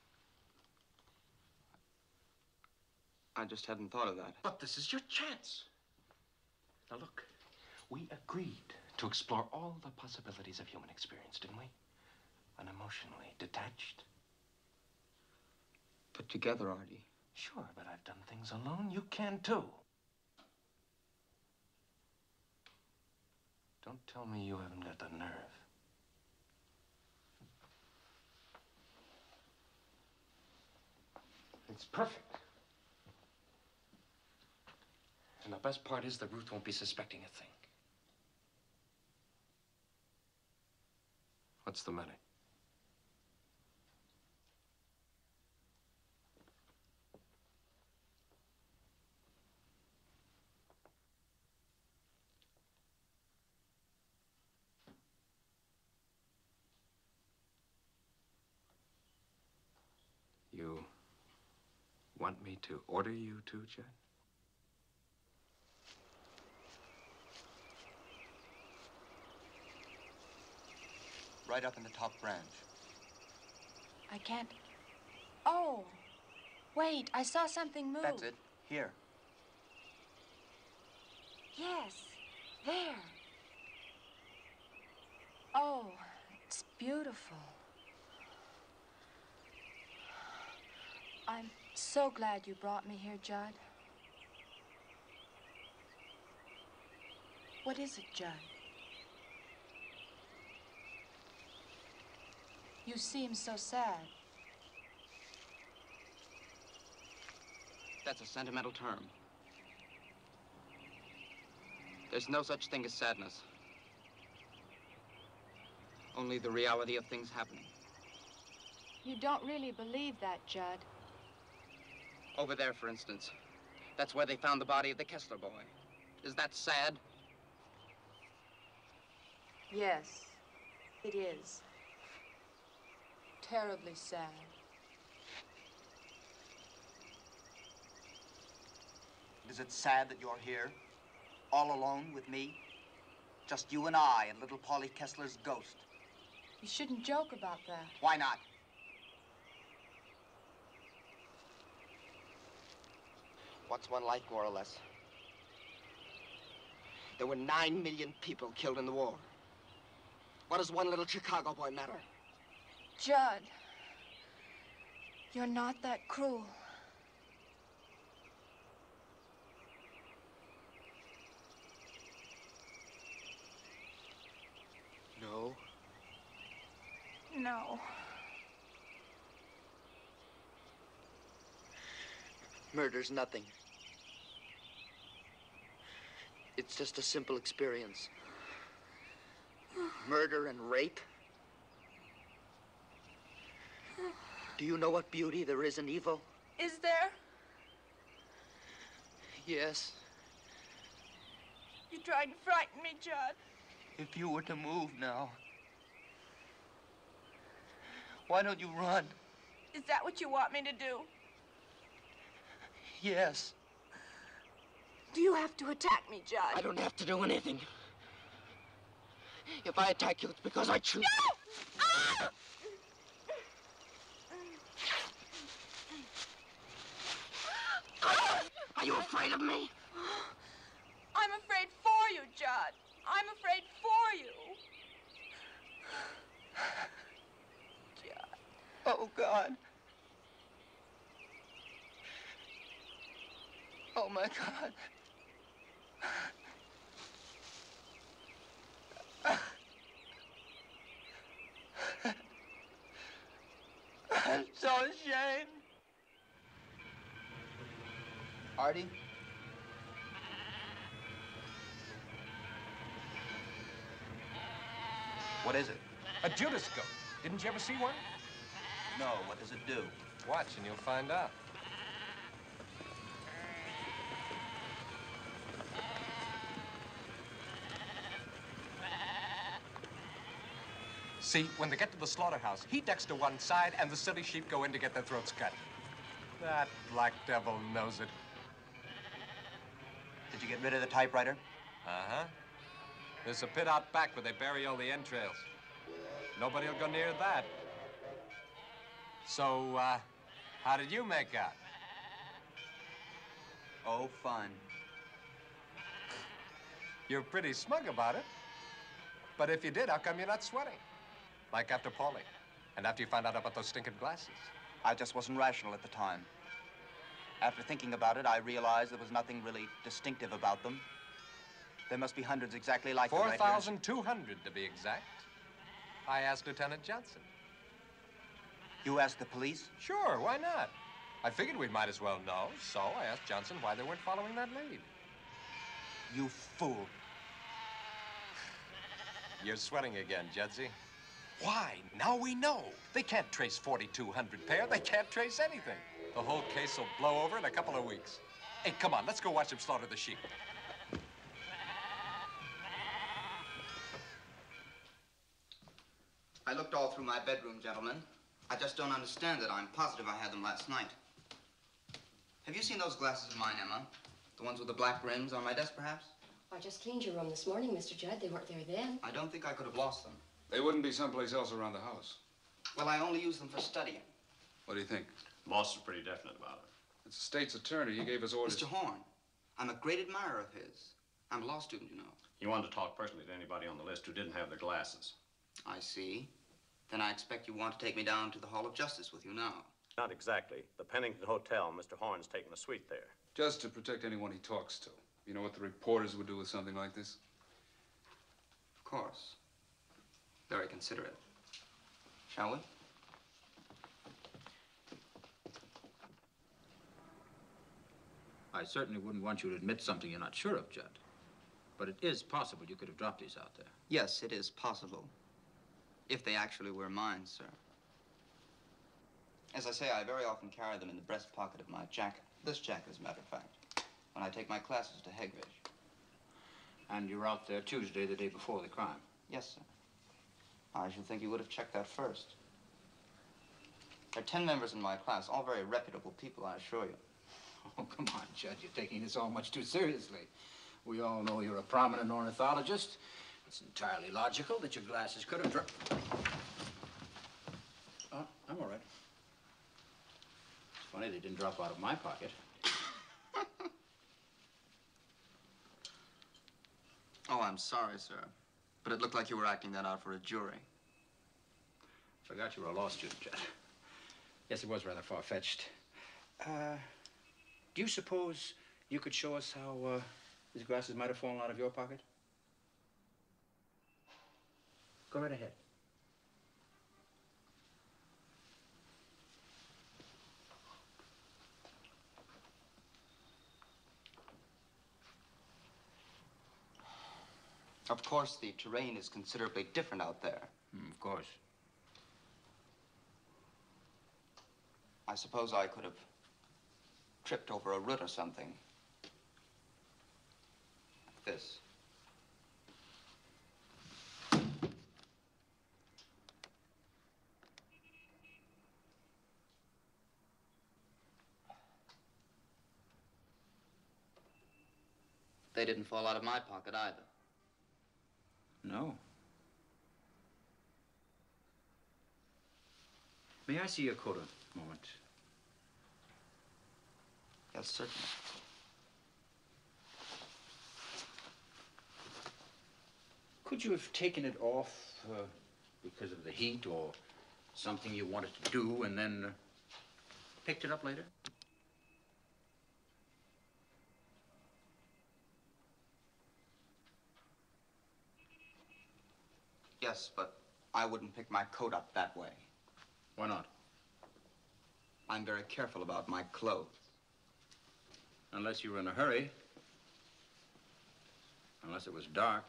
I just hadn't thought of that. But this is your chance. Now, look. We agreed to explore all the possibilities of human experience, didn't we? Unemotionally detached. Put together, Artie. Sure, but I've done things alone. You can, too. Don't tell me you haven't got the nerve. It's perfect. And the best part is that Ruth won't be suspecting a thing. What's the matter? You want me to order you to, Judd? Right up in the top branch. I can't. Oh, wait, I saw something move. That's it. Here. Yes, there. Oh, it's beautiful. I'm so glad you brought me here, Judd. What is it, Judd? You seem so sad. That's a sentimental term. There's no such thing as sadness. Only the reality of things happening. You don't really believe that, Judd. Over there, for instance. That's where they found the body of the Kessler boy. Is that sad? Yes, it is. Terribly sad. Is it sad that you're here, all alone with me? Just you and I and little Polly Kessler's ghost. You shouldn't joke about that. Why not? What's one life, more or less? There were nine million people killed in the war. What does one little Chicago boy matter? Judd, you're not that cruel. No. No. Murder's nothing. It's just a simple experience. Murder and rape. Do you know what beauty there is in evil? Is there? Yes. You tried to frighten me, Judd. If you were to move now, why don't you run? Is that what you want me to do? Yes. Do you have to attack me, Judd? I don't have to do anything. If I attack you, it's because I choose. No! Ah! Are you afraid of me? I'm afraid for you, Judd. I'm afraid for you. Judd. Oh, God. Oh, my God. I'm so ashamed. Artie? What is it? A Judas goat. Didn't you ever see one? No, what does it do? Watch and you'll find out. See, when they get to the slaughterhouse, he ducks to one side and the silly sheep go in to get their throats cut. That black devil knows it. Did you get rid of the typewriter? Uh-huh. There's a pit out back where they bury all the entrails. Nobody'll go near that. So, uh, how did you make out? Oh, fun. You're pretty smug about it. But if you did, how come you're not sweating? Like after Paulie, and after you found out about those stinking glasses. I just wasn't rational at the time. After thinking about it, I realized there was nothing really distinctive about them. There must be hundreds exactly like them four right here. thousand two hundred to be exact. I asked Lieutenant Johnson. You asked the police? Sure, why not? I figured we might as well know, so I asked Johnson why they weren't following that lead. You fool. You're sweating again, Judsie. Why? Now we know. They can't trace forty-two hundred pair. They can't trace anything. The whole case will blow over in a couple of weeks. Hey, come on, let's go watch them slaughter the sheep. I looked all through my bedroom, gentlemen. I just don't understand it. I'm positive I had them last night. Have you seen those glasses of mine, Emma? The ones with the black rims on my desk, perhaps? I just cleaned your room this morning, Mister Judd. They weren't there then. I don't think I could have lost them. They wouldn't be someplace else around the house. Well, I only use them for studying. What do you think? Boss is pretty definite about it. It's the state's attorney. He gave us orders. Mister Horn, I'm a great admirer of his. I'm a law student, you know. He wanted to talk personally to anybody on the list who didn't have their glasses. I see. Then I expect you want to take me down to the Hall of Justice with you now. Not exactly. The Pennington Hotel, Mister Horn's taking a suite there. Just to protect anyone he talks to. You know what the reporters would do with something like this? Of course. Very considerate. Shall we? I certainly wouldn't want you to admit something you're not sure of, Judd. But it is possible you could have dropped these out there. Yes, it is possible. If they actually were mine, sir. As I say, I very often carry them in the breast pocket of my jacket. This jacket, as a matter of fact, when I take my classes to Hegridge. And you were out there Tuesday, the day before the crime? Yes, sir. I should think you would have checked that first. There are ten members in my class, all very reputable people, I assure you. Oh, come on, Judd. You're taking this all much too seriously. We all know you're a prominent ornithologist. It's entirely logical that your glasses could have dropped. Oh, I'm all right. It's funny they didn't drop out of my pocket. Oh, I'm sorry, sir. But it looked like you were acting that out for a jury. Forgot you were a law student, Judd. Yes, it was rather far-fetched. Uh, do you suppose you could show us how uh, these glasses might have fallen out of your pocket? Go right ahead. Of course, the terrain is considerably different out there. Mm, of course. I suppose I could have tripped over a root or something. Like this. They didn't fall out of my pocket either. No. May I see your coat a moment? Yes, certainly. Could you have taken it off uh, because of the heat or something you wanted to do and then uh, picked it up later? Yes, but I wouldn't pick my coat up that way. Why not? I'm very careful about my clothes. Unless you were in a hurry. Unless it was dark.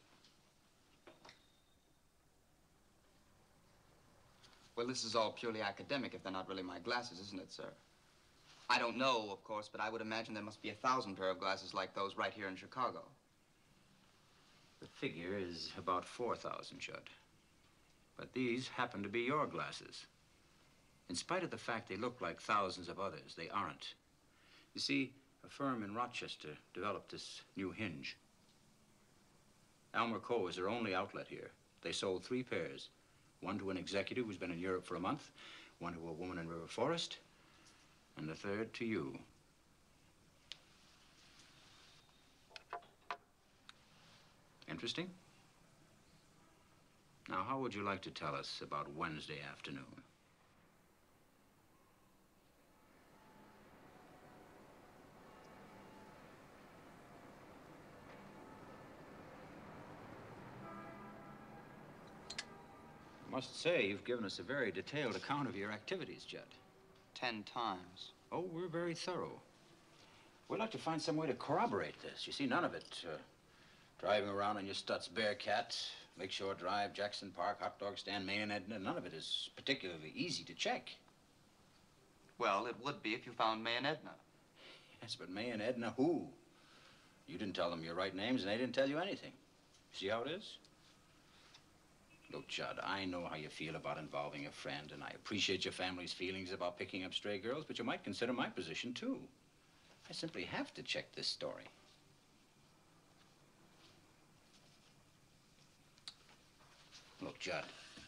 Well, this is all purely academic if they're not really my glasses, isn't it, sir? I don't know, of course, but I would imagine there must be a thousand pair of glasses like those right here in Chicago. The figure is about four thousand, Judd. But these happen to be your glasses. In spite of the fact they look like thousands of others, they aren't. You see, a firm in Rochester developed this new hinge. Almer Co. is their only outlet here. They sold three pairs. One to an executive who's been in Europe for a month, one to a woman in River Forest, and the third to you. Interesting? Now, how would you like to tell us about Wednesday afternoon? I must say, you've given us a very detailed account of your activities, Judd. Ten times. Oh, we're very thorough. We'd like to find some way to corroborate this. You see, none of it, uh, driving around in your Stutz Bearcat, Lakeshore Drive, Jackson Park, Hot Dog Stand, May and Edna, none of it is particularly easy to check. Well, it would be if you found May and Edna. Yes, but May and Edna who? You didn't tell them your right names, and they didn't tell you anything. See how it is? Look, Judd, I know how you feel about involving a friend, and I appreciate your family's feelings about picking up stray girls, but you might consider my position, too. I simply have to check this story. Look, Judd,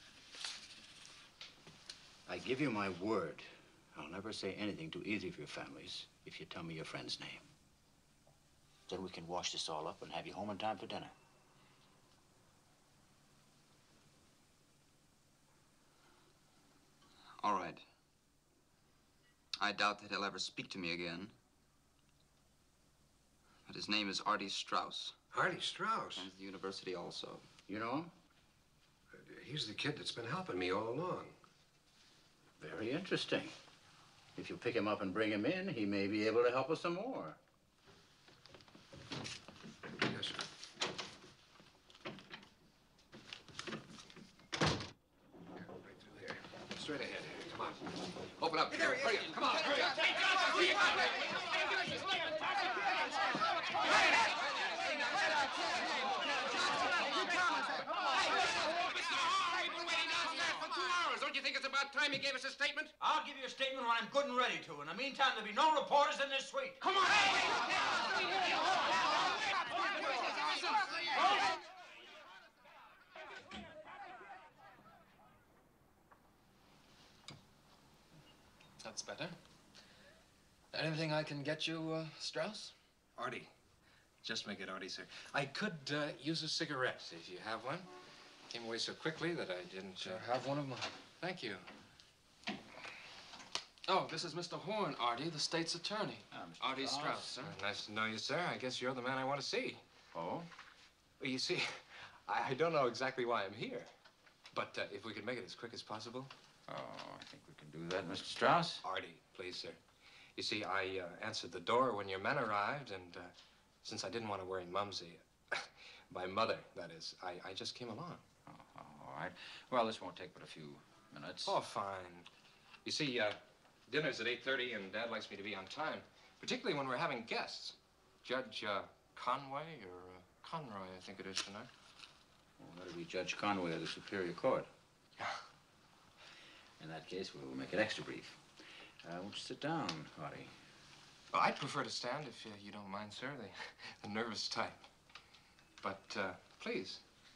I give you my word. I'll never say anything to either of your families if you tell me your friend's name. Then we can wash this all up and have you home in time for dinner. All right. I doubt that he'll ever speak to me again. But his name is Artie Strauss. Artie Strauss? And the university also. You know him? Uh, he's the kid that's been helping me all along. Very interesting. If you pick him up and bring him in, he may be able to help us some more. Yes, sir. Right through here. Straight ahead. Come on. Open up. Hurry up. Come on. Hurry up. Don't you think it's about time he gave us a statement? I'll give you a statement when I'm good and ready to. In the meantime, there'll be no reporters in this suite. Come on! That's better. Anything I can get you, uh, Strauss? Artie. Just make it Artie, sir. I could uh, use a cigarette if you have one. Came away so quickly that I didn't... Uh... Have one of mine. Thank you. Oh, this is Mister Horn, Artie, the state's attorney. Uh, Artie Strauss, sir. Uh, nice to know you, sir. I guess you're the man I want to see. Oh? Well, you see, I, I don't know exactly why I'm here. But uh, if we could make it as quick as possible. Oh, I think we can do that, Mister Strauss. Artie, please, sir. You see, I uh, answered the door when your men arrived, and uh, since I didn't want to worry Mumsy, my mother, that is, I, I just came along. Oh, all right. Well, this won't take but a few minutes. Oh, fine. You see, uh, dinner's at eight thirty, and Dad likes me to be on time, particularly when we're having guests. Judge uh, Conway, or uh, Conroy, I think it is tonight. Well, that'll be Judge Conway of the Superior Court. In that case, we'll make it extra brief. Uh, won't you sit down, Artie? Well, I'd prefer to stand if uh, you don't mind, sir. The, the nervous type. But, uh, please.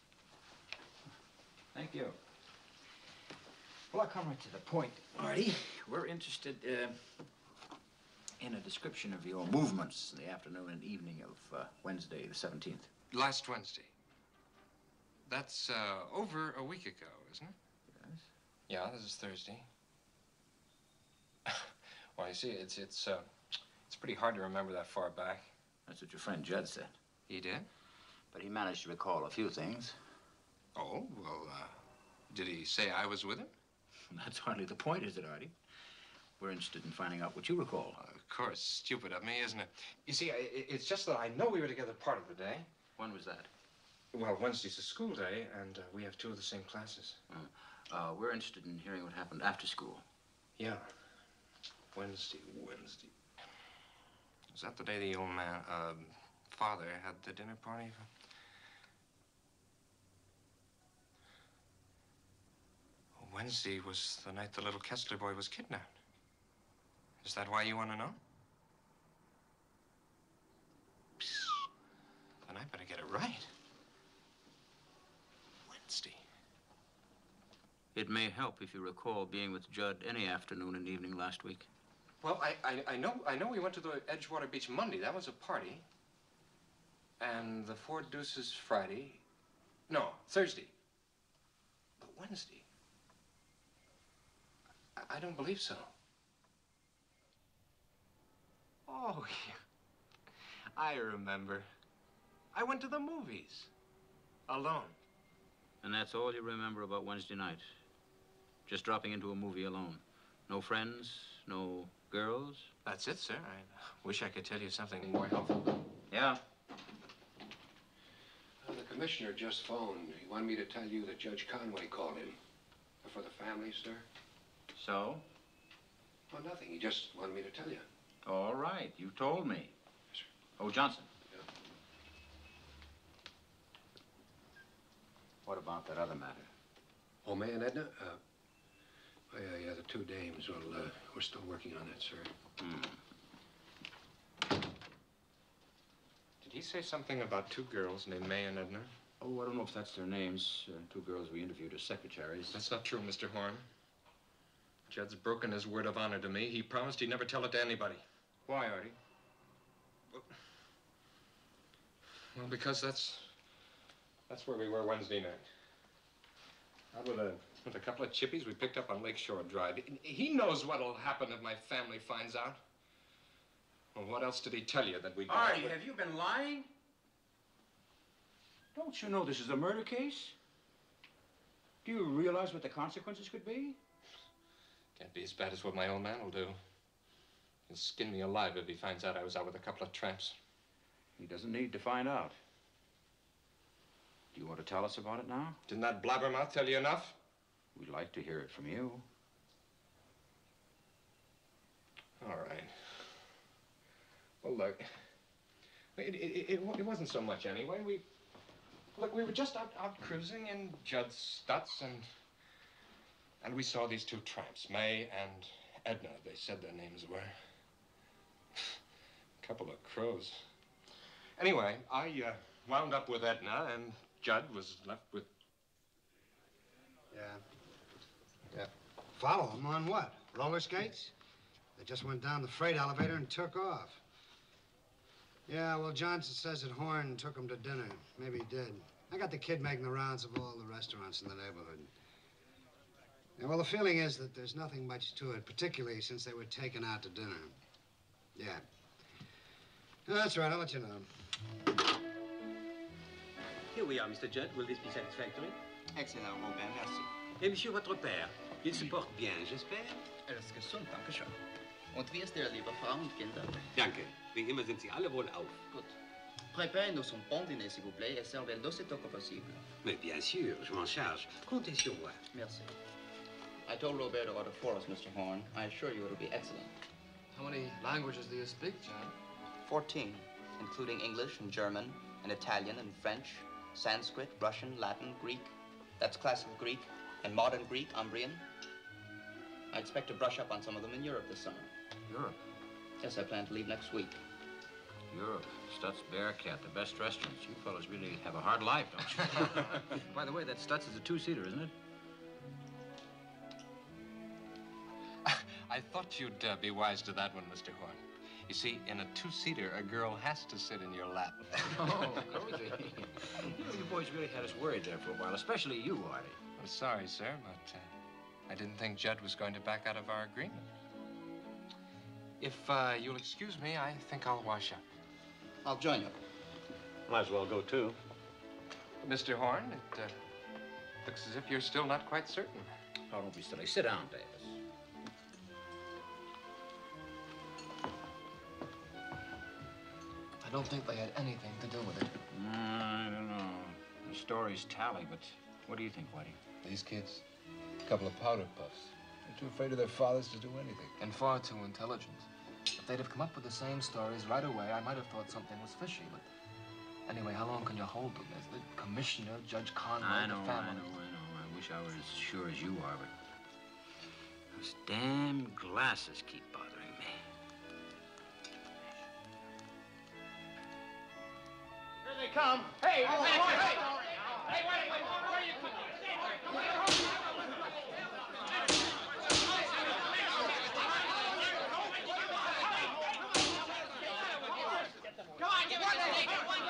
Thank you. Well, I'll come right to the point, Artie. We're interested uh, in a description of your movements in the afternoon and evening of uh, Wednesday, the seventeenth. Last Wednesday. That's uh, over a week ago, isn't it? Yes. Yeah, this is Thursday. Well, you see, it's it's uh, it's pretty hard to remember that far back. That's what your friend Judd said. He did? But he managed to recall a few things. Oh, well, uh, did he say I was with him? That's hardly the point, is it, Artie? We're interested in finding out what you recall. Uh, of course, stupid of me, isn't it? You see, I, it's just that I know we were together part of the day. When was that? Well, Wednesday's a school day, and uh, we have two of the same classes. Uh, uh, we're interested in hearing what happened after school. Yeah. Wednesday, Wednesday. Was that the day the old man, uh, father had the dinner party? Wednesday was the night the little Kessler boy was kidnapped. Is that why you want to know? Then I better get it right. Wednesday. It may help if you recall being with Judd any afternoon and evening last week. Well, I, I, I know I know we went to the Edgewater Beach Monday. That was a party. And the Four Deuces Friday. No, Thursday. But Wednesday. I, I don't believe so. Oh, yeah. I remember. I went to the movies. Alone. And that's all you remember about Wednesday night? Just dropping into a movie alone? No friends? No girls? That's it, sir. I wish I could tell you something more helpful. Yeah? Uh, the commissioner just phoned. He wanted me to tell you that Judge Conway called him. For the family, sir? So? Oh, nothing. He just wanted me to tell you. All right, you told me. Yes, sir. Oh, Johnson. Yeah. What about that other matter? Oh, May and Edna? Uh, oh, yeah, yeah, the two dames. Well, uh, we're still working on that, sir. Hmm. Did he say something about two girls named May and Edna? Oh, I don't know if that's their names. Uh, two girls we interviewed as secretaries. That's not true, Mister Horn. Judd's broken his word of honor to me. He promised he'd never tell it to anybody. Why, Artie? Well, because that's... that's where we were Wednesday night. Out with a, with a couple of chippies we picked up on Lakeshore Drive. He knows what'll happen if my family finds out. Well, what else did he tell you that we got? Artie, have you been lying? Don't you know this is a murder case? Do you realize what the consequences could be? Can't be as bad as what my old man will do. He'll skin me alive if he finds out I was out with a couple of tramps. He doesn't need to find out. Do you want to tell us about it now? Didn't that blabbermouth tell you enough? We'd like to hear it from you. All right. Well, look, it, it, it, it wasn't so much anyway. We, look, we were just out, out cruising in Judd's Stutz, and, and we saw these two tramps, May and Edna, they said their names were. Couple of crows. Anyway, I uh, wound up with Edna, and Judd was left with... Yeah. Yeah. Follow them on what? Roller skates? They just went down the freight elevator and took off. Yeah, well, Johnson says that Horn took him to dinner. Maybe he did. I got the kid making the rounds of all the restaurants in the neighborhood. Yeah, well, the feeling is that there's nothing much to it, particularly since they were taken out to dinner. Yeah. No, that's right, I'll let you know. Here we are, Mister Judd. Will this be satisfactory? Excellent, Robin, merci. Et monsieur, votre père, il se porte bien, j'espère? Er ist gesund, danke schön. Und wie ist der, liebe Frau und Kinder? Danke. Wie immer sind Sie alle wohl auf. Gut. Préparez-nous son bon dîner, s'il vous plaît, et servez d'aussitôt que possible. Mais bien sûr, je m'en charge. Comptez sur moi. Merci. I told Robert to order for us, Mister Horn. I assure you it'll be excellent. How many languages do you speak, John? Fourteen, including English and German and Italian and French, Sanskrit, Russian, Latin, Greek. That's classical Greek, and modern Greek, Umbrian. I expect to brush up on some of them in Europe this summer. Europe? Yes, I plan to leave next week. Europe, Stutz Bearcat, the best restaurants. You fellas really have a hard life, don't you? By the way, that Stutz is a two-seater, isn't it? I thought you'd uh, be wise to that one, Mister Horn. You see, in a two-seater, a girl has to sit in your lap. Oh, cozy. You, you boys really had us worried there for a while, especially you, Artie. I'm sorry, sir, but uh, I didn't think Judd was going to back out of our agreement. If uh, you'll excuse me, I think I'll wash up. I'll join you. Might as well go, too. Mister Horn, it uh, looks as if you're still not quite certain. Oh, don't be silly. Sit down, Davis. I don't think they had anything to do with it. Uh, I don't know. The stories tally, but what do you think, Whitey? These kids, a couple of powder puffs. They're too afraid of their fathers to do anything. And far too intelligent. If they'd have come up with the same stories right away, I might have thought something was fishy, but... Anyway, how long can you hold them? There's the commissioner, Judge Conway, I know, the family. I know, I know. I wish I were as sure as you are, but... Those damn glasses keep bothering me. Here they come. Hey, oh, hey, hey, hey, hey, wait, wait, where are you going? Come on, give it to me.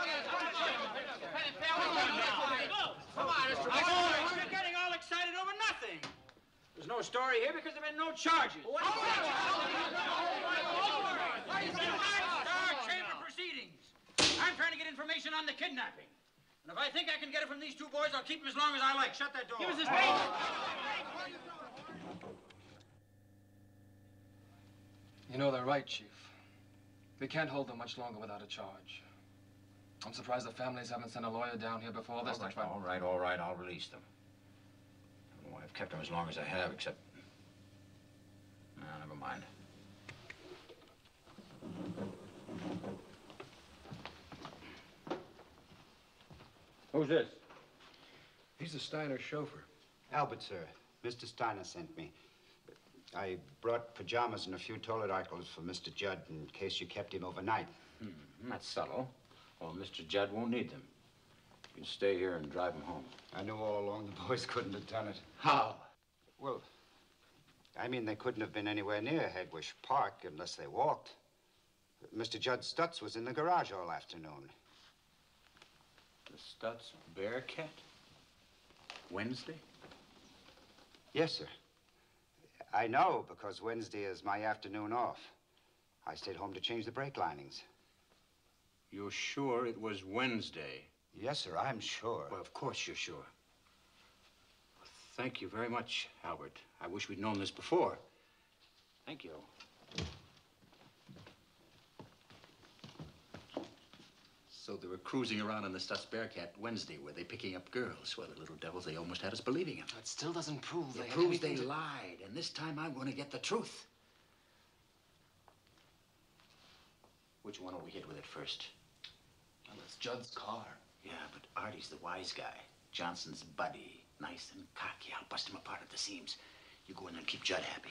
Come on, Mister Boy. You're getting all excited over nothing. There's no story here because there have been no charges. What is Chamber proceedings. I'm trying to get information on the kidnapping. And if I think I can get it from these two boys, I'll keep them as long as I like. Shut that door. Give us his name. You know, they're right, Chief. We can't hold them much longer without a charge. I'm surprised the families haven't sent a lawyer down here before this All right, to try... all right, all right, I'll release them. I don't know why I've kept them as long as I have, except... No, never mind. Who's this? He's the Steiner chauffeur. Albert, sir. Mister Steiner sent me. I brought pajamas and a few toilet articles for Mister Judd in case you kept him overnight. Hmm, that's subtle. Well, Mister Judd won't need them. You can stay here and drive him home. I knew all along the boys couldn't have done it. How? Well, I mean, they couldn't have been anywhere near Hegwish Park unless they walked. Mister Judd Stutz was in the garage all afternoon. The Stutz Bearcat? Wednesday? Yes, sir. I know, because Wednesday is my afternoon off. I stayed home to change the brake linings. You're sure it was Wednesday? Yes, sir, I'm sure. Well, of course you're sure. Thank you very much, Albert. I wish we'd known this before. Thank you. So they were cruising around in the Stutz Bearcat Wednesday. Were they picking up girls? Well, the little devils, they almost had us believing it. That still doesn't prove It they had proves they anything to- lied, and this time I'm going to get the truth. Which one will we hit with it first? Well, it's Judd's car. Yeah, but Artie's the wise guy. Johnson's buddy. Nice and cocky. I'll bust him apart at the seams. You go in there and keep Judd happy.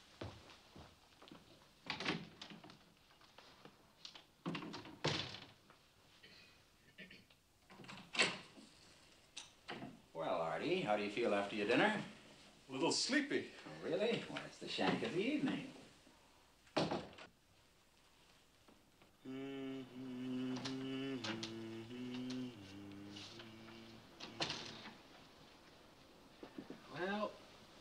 Well, Artie, how do you feel after your dinner? A little sleepy. Oh, really? Well, it's the shank of the evening. Well,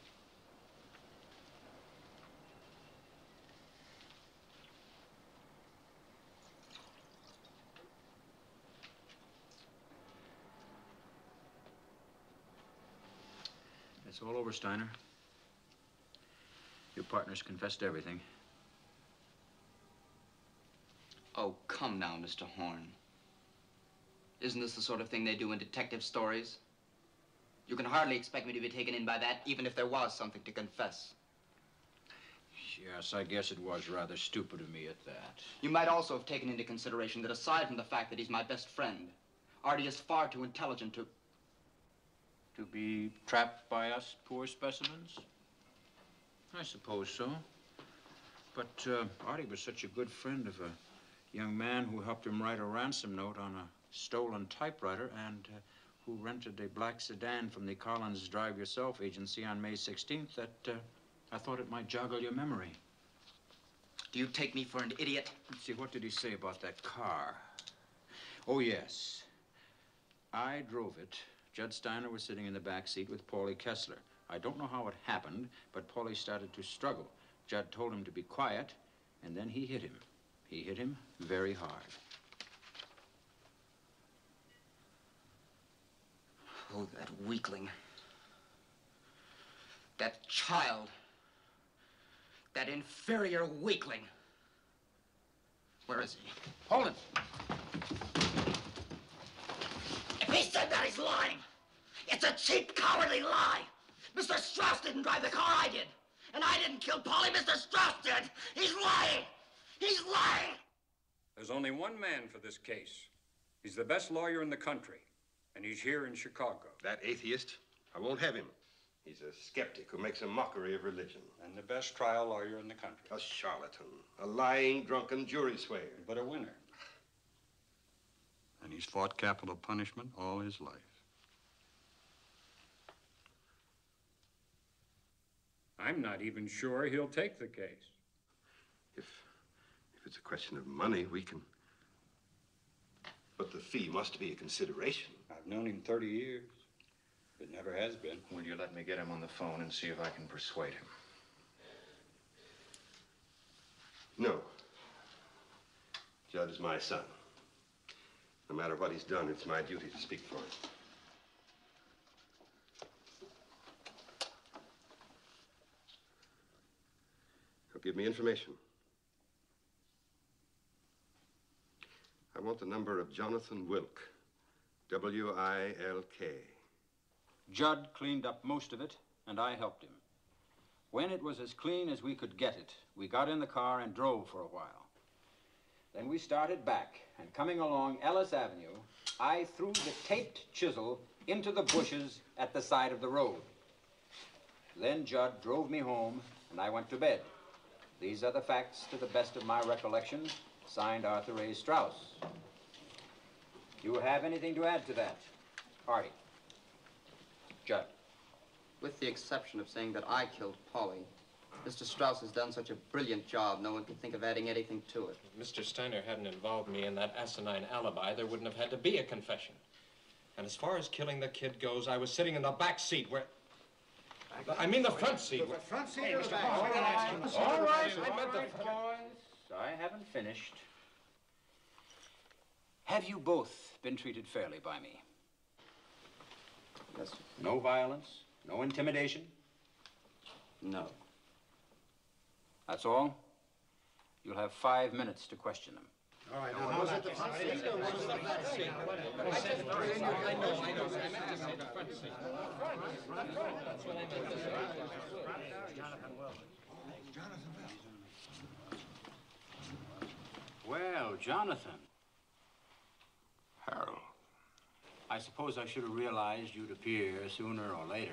it's all over, Steiner. Your partner's confessed everything. Oh, come now, Mister Horn. Isn't this the sort of thing they do in detective stories? You can hardly expect me to be taken in by that, even if there was something to confess. Yes, I guess it was rather stupid of me at that. You might also have taken into consideration that aside from the fact that he's my best friend, Artie is far too intelligent to... To be trapped by us poor specimens? I suppose so. But uh, Artie was such a good friend of a young man who helped him write a ransom note on a stolen typewriter and uh, who rented a black sedan from the Collins Drive Yourself agency on May sixteenth that uh, I thought it might joggle your memory. Do you take me for an idiot? Let's see, what did he say about that car? Oh, yes. I drove it. Judd Steiner was sitting in the back seat with Paulie Kessler. I don't know how it happened, but Paulie started to struggle. Judd told him to be quiet, and then he hit him. He hit him very hard. Oh, that weakling. That child. That inferior weakling. Where is he? Hold it. If he said that, he's lying. It's a cheap, cowardly lie. Mister Strauss didn't drive the car, I did. And I didn't kill Polly, Mister Strauss did. He's lying. He's lying. There's only one man for this case. He's the best lawyer in the country, and he's here in Chicago. That atheist, I won't have him. He's a skeptic who makes a mockery of religion. And the best trial lawyer in the country. A charlatan, a lying, drunken jury swayer. But a winner. And he's fought capital punishment all his life. I'm not even sure he'll take the case. If, if it's a question of money, we can... But the fee must be a consideration. I've known him thirty years. It never has been. Will you let me get him on the phone and see if I can persuade him? No. Judd is my son. No matter what he's done, it's my duty to speak for him. He'll give me information. I want the number of Jonathan Wilk, W I L K. Judd cleaned up most of it, and I helped him. When it was as clean as we could get it, we got in the car and drove for a while. Then we started back, and coming along Ellis Avenue, I threw the taped chisel into the bushes at the side of the road. Then Judd drove me home, and I went to bed. These are the facts to the best of my recollection, signed Arthur A. Strauss. You have anything to add to that? Artie. Judd. With the exception of saying that I killed Polly, Mister Strauss has done such a brilliant job, no one can think of adding anything to it. If Mister Steiner hadn't involved me in that asinine alibi, there wouldn't have had to be a confession. And as far as killing the kid goes, I was sitting in the back seat where... I mean the front seat. The front seat Hey, or the Mister back? Ball, I gotta ask you. All right, I meant the... boys. I haven't finished. Have you both been treated fairly by me? Yes. No violence? No intimidation? No. That's all? You'll have five minutes to question them. All right, now, was it the front seat or was it the back seat? I know, I know. I meant to say the front seat. That's what I meant to say. Jonathan Wilk. Well, Jonathan. Harold. I suppose I should have realized you'd appear sooner or later.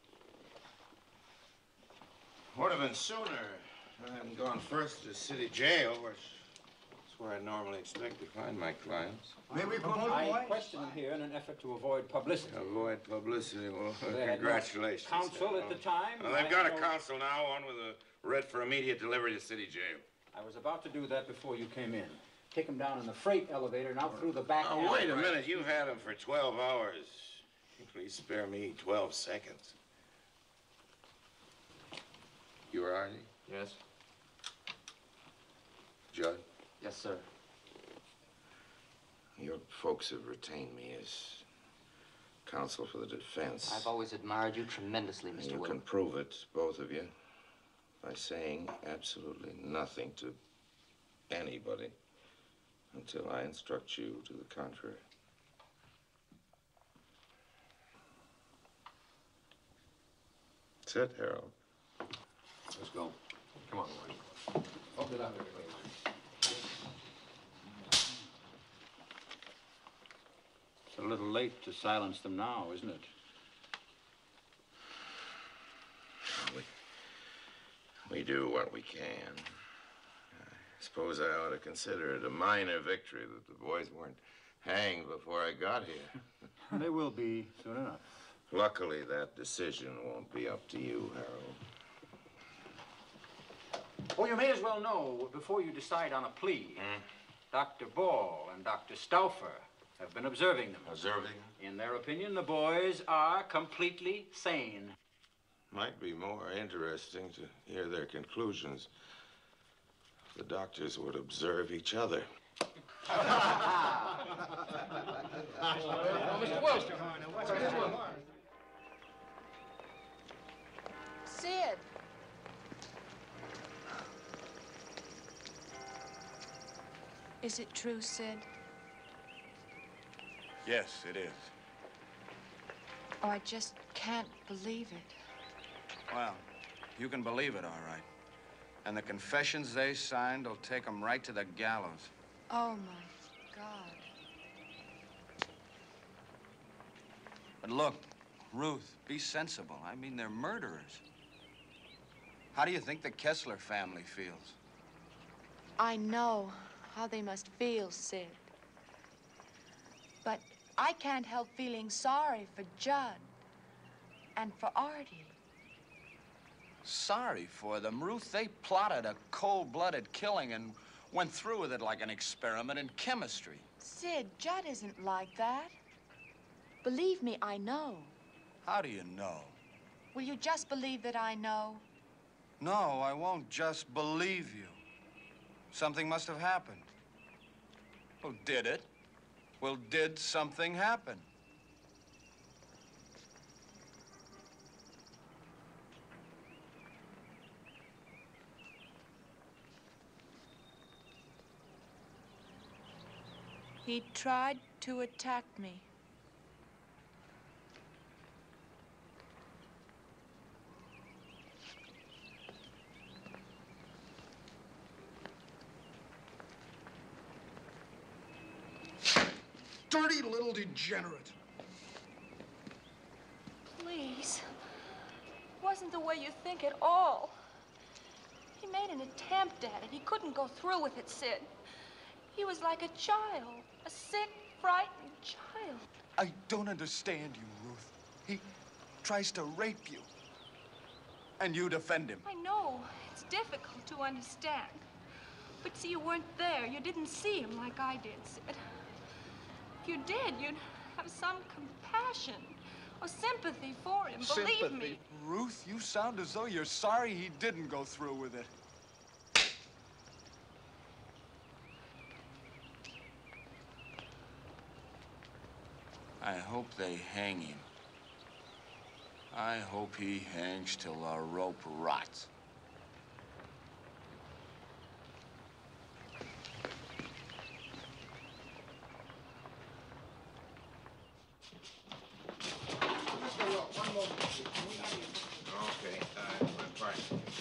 Would have been sooner. I hadn't gone first to the city jail, which is where I normally expect to find my clients. May we promote I questioned them here in an effort to avoid publicity. Avoid publicity. Well, They had no congratulations. counsel at the time. Well, I they've got had a no- counsel now, one with a writ for immediate delivery to city jail. I was about to do that before you came in. Take him down in the freight elevator and out through the back Oh, alley. wait a minute. You've had him for twelve hours. Please spare me twelve seconds. You were Artie? Yes. Judd? Yes, sir. Your folks have retained me as counsel for the defense. I've always admired you tremendously, And Mister you Wilk. can prove it, both of you, by saying absolutely nothing to anybody until I instruct you to the contrary. That's it, Harold. Let's go. Come on, Warren. Hold it up, everybody. It's a little late to silence them now, isn't it? We, we do what we can. I suppose I ought to consider it a minor victory that the boys weren't hanged before I got here. They will be soon enough. Luckily, that decision won't be up to you, Harold. Oh, you may as well know, before you decide on a plea, Hmm? Doctor Ball and Doctor Stauffer have been observing them. Observing? In their opinion, the boys are completely sane. Might be more interesting to hear their conclusions. The doctors would observe each other. Oh, Mister Wilk. Sid. Is it true, Sid? Yes, it is. Oh, I just can't believe it. Well, you can believe it, all right. And the confessions they signed will take them right to the gallows. Oh, my God. But look, Ruth, be sensible. I mean, they're murderers. How do you think the Kessler family feels? I know how they must feel, Sid. But I can't help feeling sorry for Judd and for Artie. Sorry for them, Ruth. They plotted a cold-blooded killing and went through with it like an experiment in chemistry. Sid, Judd isn't like that. Believe me, I know. How do you know? Will you just believe that I know? No, I won't just believe you. Something must have happened. Well, did it? Well, did something happen? He tried to attack me. Dirty little degenerate. Please. It wasn't the way you think at all. He made an attempt at it. He couldn't go through with it, Sid. He was like a child, a sick, frightened child. I don't understand you, Ruth. He tries to rape you. And you defend him. I know. It's difficult to understand. But see, you weren't there. You didn't see him like I did, Sid. If you did, you'd have some compassion or sympathy for him. Believe Sympathy. me. Ruth, you sound as though you're sorry he didn't go through with it. I hope they hang him. I hope he hangs till the rope rots. Okay, uh, my part.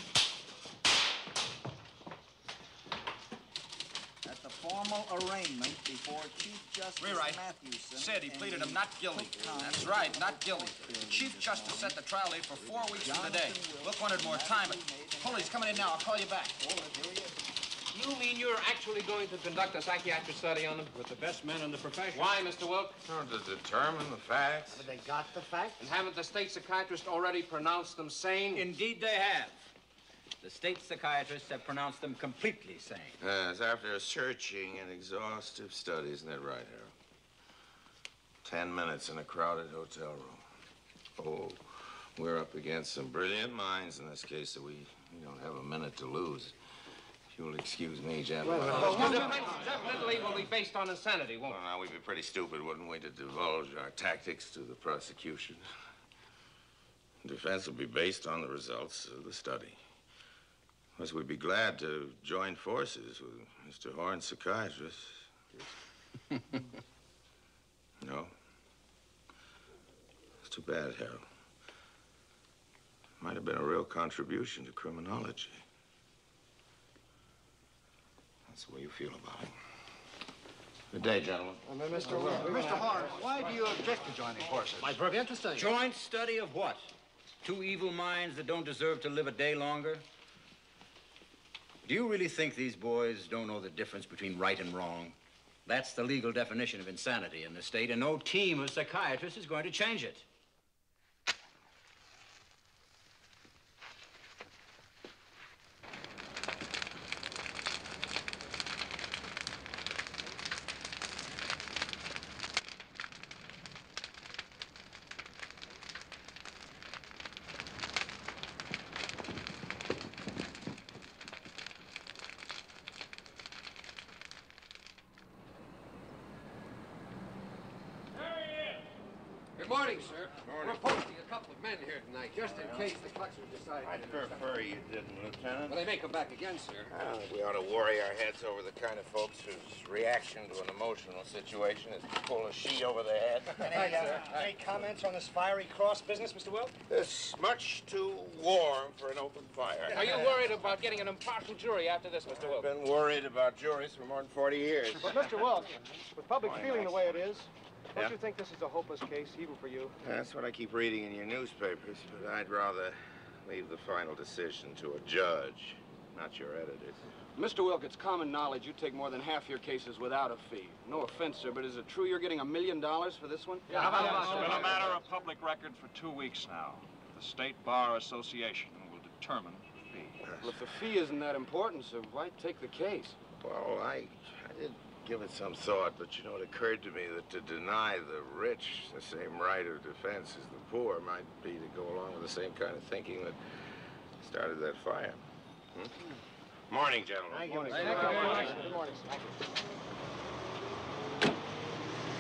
At the formal arraignment before Chief Justice Rewrite. Matthewson... Said he and pleaded the him not guilty. Cook That's County right, not guilty. The Chief Justice set the trial date for four weeks from today. Look wanted more time. Hold it, he's coming in now. I'll call you back. You mean you're actually going to conduct a psychiatric study on them? With the best men in the profession. Why, Mister Wilk? Oh, to determine the facts. Have they got the facts? And haven't the state psychiatrists already pronounced them sane? Indeed they have. The state psychiatrists have pronounced them completely sane. Yes, after searching and exhaustive study, isn't that right, Harold? Ten minutes in a crowded hotel room. Oh, we're up against some brilliant minds in this case, so we, we don't have a minute to lose. If you'll excuse me, gentlemen. Well, well, well, definitely will be based on insanity, won't Well, now, we'd be pretty stupid, wouldn't we, to divulge our tactics to the prosecution. The defense will be based on the results of the study. Plus, we'd be glad to join forces with Mister Horn's psychiatrist. No? It's too bad, Harold. Might have been a real contribution to criminology. That's the way you feel about it. Good day, gentlemen. Uh, Mister Mister Horn, why do you object to joining forces? Might prove interesting. Joint study of what? Two evil minds that don't deserve to live a day longer? Do you really think these boys don't know the difference between right and wrong? That's the legal definition of insanity in the state, and no team of psychiatrists is going to change it. Good morning, sir. We're posting a couple of men here tonight, just in case the Kluxers decide... I'd prefer you didn't, Lieutenant. Well, they may come back again, sir. I don't think we ought to worry our heads over the kind of folks whose reaction to an emotional situation is to pull a sheet over their head. Any, uh, any comments on this fiery cross business, Mister Wilk? It's much too warm for an open fire. Are you worried about getting an impartial jury after this, Mister Wilk? I've been worried about juries for more than forty years. But, Mister Wilk, with public Morning, feeling the Max. way it is, don't Yeah? you think this is a hopeless case, even for you? That's what I keep reading in your newspapers, but I'd rather leave the final decision to a judge, not your editors. Mister Wilk, it's common knowledge you take more than half your cases without a fee. No offense, sir, but is it true you're getting a million dollars for this one? Yeah, how about It's that, been sir? a matter of public record for two weeks now. The State Bar Association will determine the fee. Well, if the fee isn't that important, sir, why take the case? Well, I, I did give it some thought, but you know, it occurred to me that to deny the rich the same right of defense as the poor might be to go along with the same kind of thinking that started that fire. Hmm? Morning, gentlemen. Thank you, Thank you very much. Good morning, sir.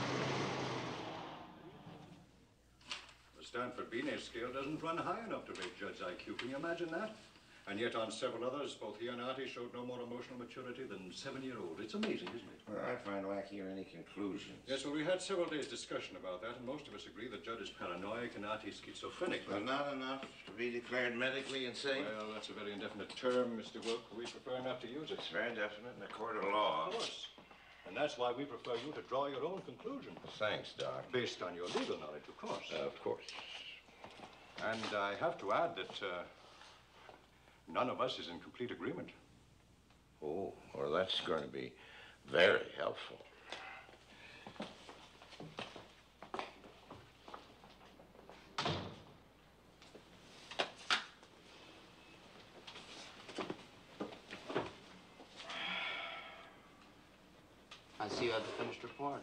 Stanford Binet scale doesn't run high enough to rate Judd's I Q. Can you imagine that? And yet on several others, both he and Artie showed no more emotional maturity than seven-year-old. It's amazing, isn't it? Well, I find lacking any conclusions. Yes, well, we had several days' discussion about that, and most of us agree that Judd is paranoid and Artie schizophrenic. But not enough to be declared medically insane? Well, that's a very indefinite term, Mister Wilk. We prefer not to use it. It's very definite in a court of law. Of course. And that's why we prefer you to draw your own conclusion. Thanks, Doc. Based on your legal knowledge, of course. Uh, of course. And I have to add that uh, none of us is in complete agreement. Oh, well, that's going to be very helpful. I see you have the finished report.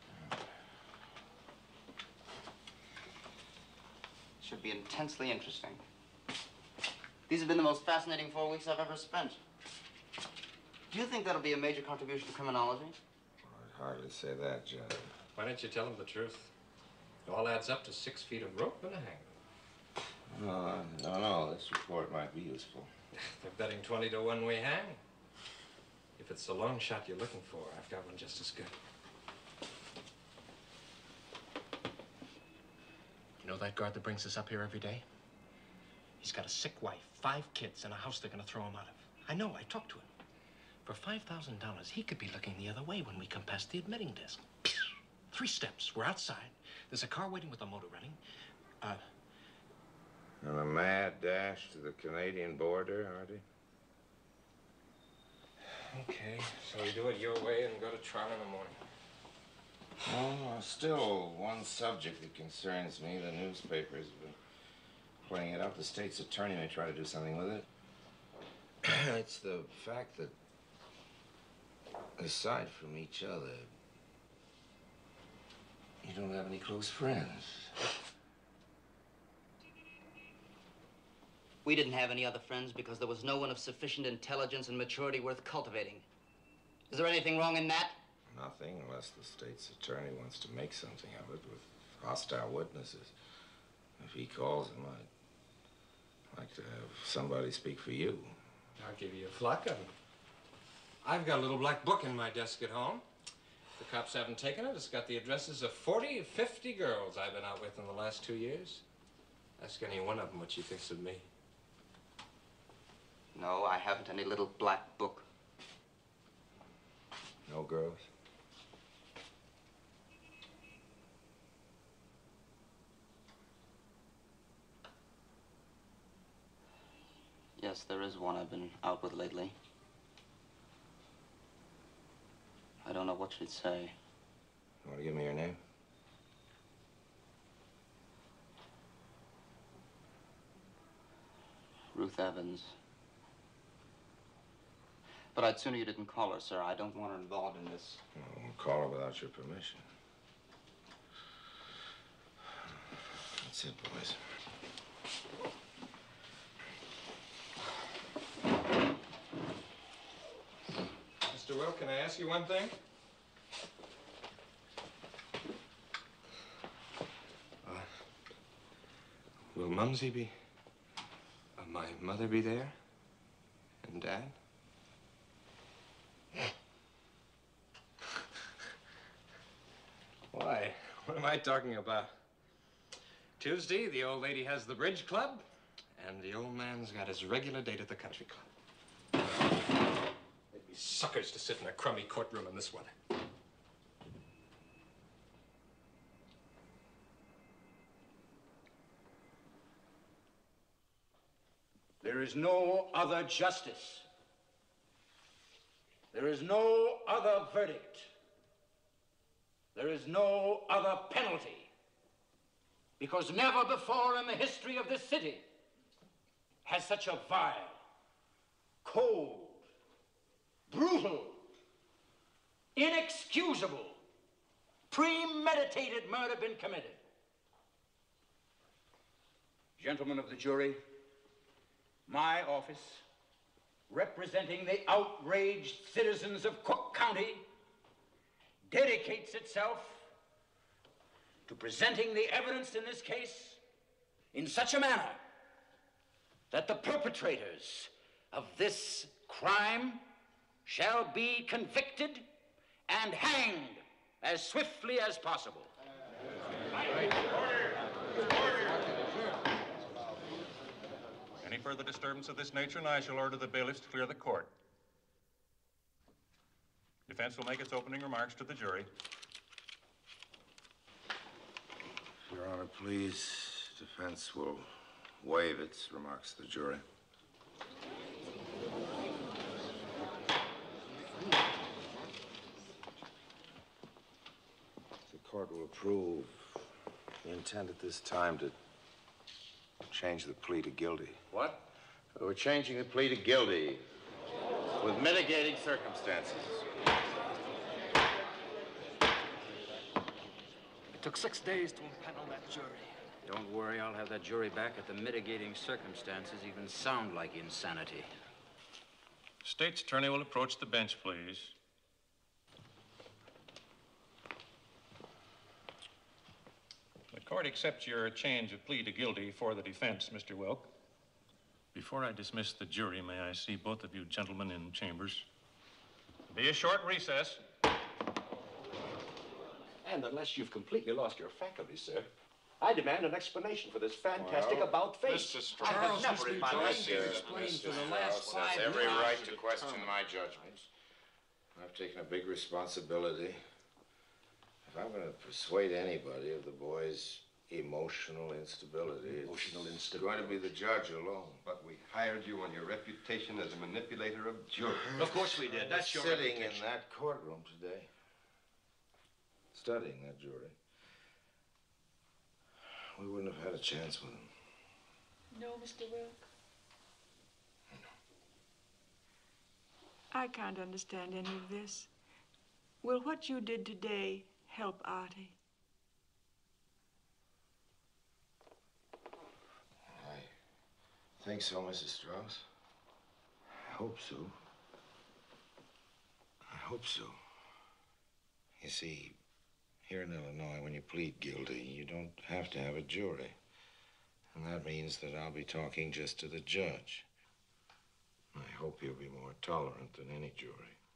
Should be intensely interesting. These have been the most fascinating four weeks I've ever spent. Do you think that'll be a major contribution to criminology? I'd hardly say that, Judge. Why don't you tell him the truth? It all adds up to six feet of rope and a hangman. No, no, no. This report might be useful. They're betting twenty to one we hang. If it's the long shot you're looking for, I've got one just as good. You know that guard that brings us up here every day? He's got a sick wife, five kids, and a house they're gonna throw him out of. I know, I talked to him. For five thousand dollars, he could be looking the other way when we come past the admitting desk. Three steps, we're outside. There's a car waiting with a motor running. Uh, And a mad dash to the Canadian border, Artie? okay, so we do it your way and go to trial in the morning. Oh, still one subject that concerns me. The newspapers have been playing it up. The state's attorney may try to do something with it. It's the fact that, aside from each other, you don't have any close friends. We didn't have any other friends because there was no one of sufficient intelligence and maturity worth cultivating. Is there anything wrong in that? Nothing, unless the state's attorney wants to make something of it with hostile witnesses. If he calls him, I'd like to have somebody speak for you. I'll give you a flock of them. I've got a little black book in my desk at home. The cops haven't taken it. It's got the addresses of forty, fifty girls I've been out with in the last two years. Ask any one of them what she thinks of me. No, I haven't any little black book. No girls? Yes, there is one I've been out with lately. I don't know what she'd say. You want to give me your name? Ruth Evans. But I'd sooner you didn't call her, sir. I don't want her involved in this. I won't call her without your permission. That's it, boys. Mister Will, can I ask you one thing? Uh, will Mumsy be... Uh, my mother be there? And Dad? Why? What am I talking about? Tuesday, the old lady has the bridge club, and the old man's got his regular date at the country club. They'd be suckers to sit in a crummy courtroom in this weather. There is no other justice. There is no other verdict. There is no other penalty. Because never before in the history of this city has such a vile, cold, brutal, inexcusable, premeditated murder been committed. Gentlemen of the jury, my office, representing the outraged citizens of Cook County, dedicates itself to presenting the evidence in this case in such a manner that the perpetrators of this crime shall be convicted and hanged as swiftly as possible. Any further disturbance of this nature, and I shall order the bailiffs to clear the court. Defense will make its opening remarks to the jury. Your Honor, please. Defense will waive its remarks to the jury. The court will approve the intent at this time to change the plea to guilty. What? We're changing the plea to guilty with mitigating circumstances. It took six days to impanel that jury. Don't worry, I'll have that jury back at the mitigating circumstances even sound like insanity. State's attorney will approach the bench, please. The court accepts your change of plea to guilty for the defense, Mister Wilk. Before I dismiss the jury, may I see both of you gentlemen in chambers? Be a short recess. And unless you've completely lost your faculties, sir, I demand an explanation for this fantastic Well, about-face. Mister Strauss, I have never in my life Mister explained Mister for the last Strauss has five every years. right to question my judgment. I've taken a big responsibility. If I'm going to persuade anybody of the boy's emotional instability, Emotional it's instability. going to be the judge alone. But we hired you on your reputation as a manipulator of juries. Of course we did. That's your Sitting in reputation. that courtroom today, studying that jury, we wouldn't have had a chance with him. No, Mister Wilk. I can't understand any of this. Will what you did today help Artie? I think so, Missus Strauss. I hope so. I hope so. You see, here in Illinois, when you plead guilty, you don't have to have a jury. And that means that I'll be talking just to the judge. I hope he'll be more tolerant than any jury.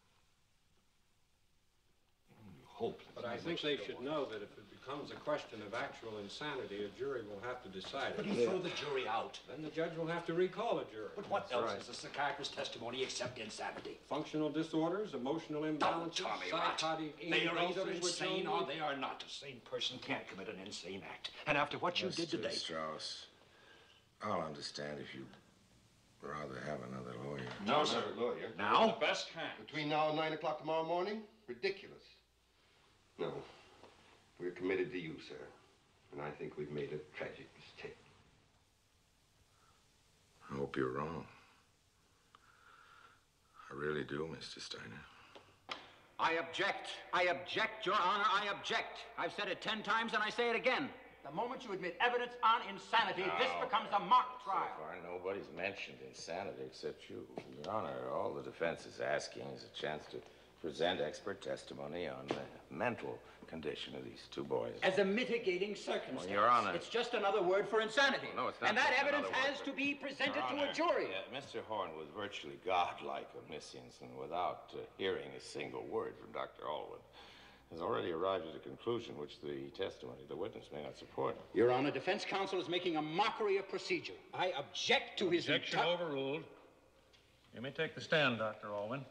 Hope. But I think they should know that if it becomes a question of actual insanity, a jury will have to decide it. But you throw the jury out. Then the judge will have to recall a jury. But what else is a psychiatrist's testimony except insanity? Functional disorders, emotional imbalances, Don't tell me that. psychotic They are either impulses, which insane or only- they are not. A sane person can't commit an insane act. And after what you did Mister today... Strauss, I'll understand if you'd rather have another lawyer. No, sir. Lawyer. Now? The best kind. Between now and nine o'clock tomorrow morning? Ridiculous. No. We're committed to you, sir. And I think we've made a tragic mistake. I hope you're wrong. I really do, Mister Steiner. I object. I object, Your Honor. I object. I've said it ten times and I say it again. The moment you admit evidence on insanity, this No. becomes a mock trial. So far, nobody's mentioned insanity except you. Your Honor, all the defense is asking is a chance to present expert testimony on the mental condition of these two boys. As a mitigating circumstance. Well, Your Honor. It's just another word for insanity. No, it's not And that just evidence another word has for- to be presented Your to Honor, a jury. uh, Mister Horn was virtually godlike omniscience, and without uh, hearing a single word from Doctor Alwyn, has already arrived at a conclusion which the testimony of the witness may not support. Your Honor, defense counsel is making a mockery of procedure. I object to his... Objection overruled. You may take the stand, Doctor Alwyn.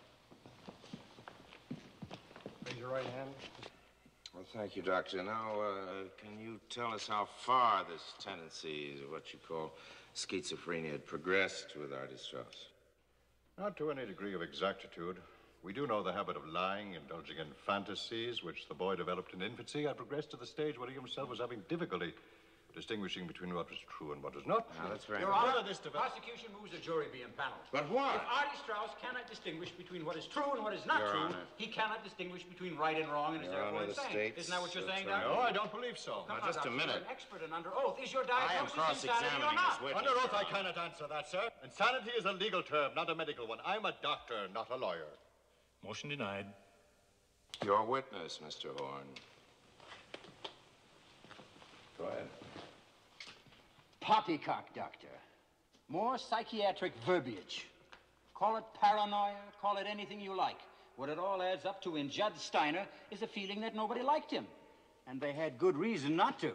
Raise your right hand. Well, thank you, Doctor. Now, uh, can you tell us how far this tendency, what you call schizophrenia, had progressed with Artie Strauss? Not to any degree of exactitude. We do know the habit of lying, indulging in fantasies, which the boy developed in infancy, had progressed to the stage where he himself was having difficulty distinguishing between what was true and what was not true. Now, that's very Your nice. Honor, the prosecution moves a jury be impaneled. But why? If Artie Strauss cannot distinguish between what is true and what is not Your true, Honor. he cannot distinguish between right and wrong and is Your therefore Honor, the insane. state's Isn't that what you're saying, attorney- Doctor? No, I don't believe so. Come Now, on, just a Doctor, minute. You're an expert and under oath. Is your I am diagnosis insanity or cross-examining not? this witness. Under oath, Your I Honor. cannot answer that, sir. Insanity is a legal term, not a medical one. I'm a doctor, not a lawyer. Motion denied. Your witness, Mister Horn. Go ahead. Poppycock, Doctor. More psychiatric verbiage. Call it paranoia, call it anything you like. What it all adds up to in Judd Steiner is a feeling that nobody liked him. And they had good reason not to.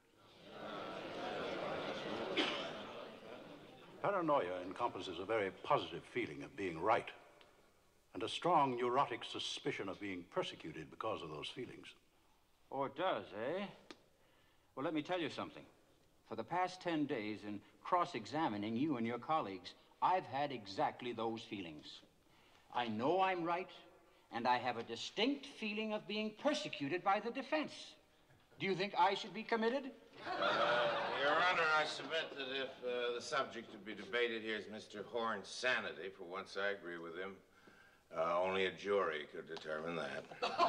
Paranoia encompasses a very positive feeling of being right, and a strong neurotic suspicion of being persecuted because of those feelings. Oh, it does, eh? Well, let me tell you something. For the past ten days, in cross-examining you and your colleagues, I've had exactly those feelings. I know I'm right, and I have a distinct feeling of being persecuted by the defense. Do you think I should be committed? Uh, Your Honor, I submit that if uh, the subject to be debated here is Mister Horn's sanity, for once I agree with him, uh, only a jury could determine that.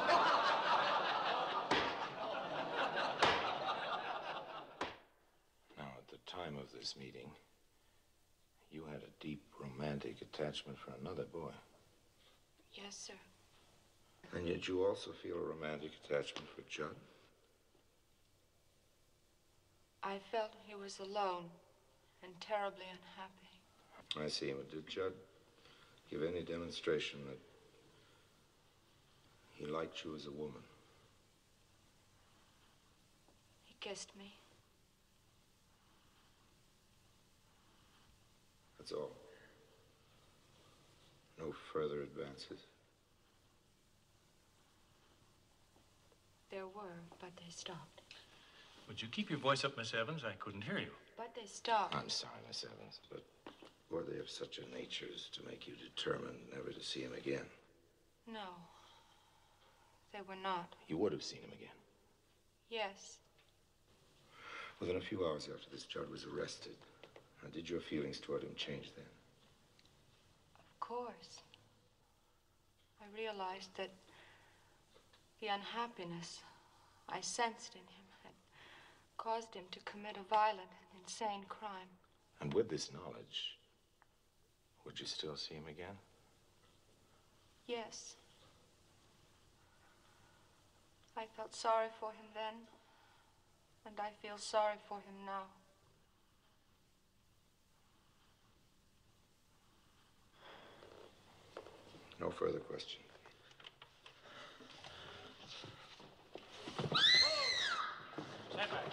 Now, at the time of this meeting, you had a deep romantic attachment for another boy. Yes, sir. And yet you also feel a romantic attachment for Judd. I felt he was alone and terribly unhappy. I see. But did Judd give any demonstration that he liked you as a woman? He kissed me. That's all. No further advances. There were, but they stopped. Would you keep your voice up, Miss Evans? I couldn't hear you. But they stopped. I'm sorry, Miss Evans, but were they of such a nature as to make you determined never to see him again? No, they were not. You would have seen him again. Yes. Within a few hours after this, Judd was arrested. How did your feelings toward him change then? Of course. I realized that the unhappiness I sensed in him had caused him to commit a violent and insane crime. And with this knowledge, would you still see him again? Yes. I felt sorry for him then, and I feel sorry for him now. No further question. Stand back.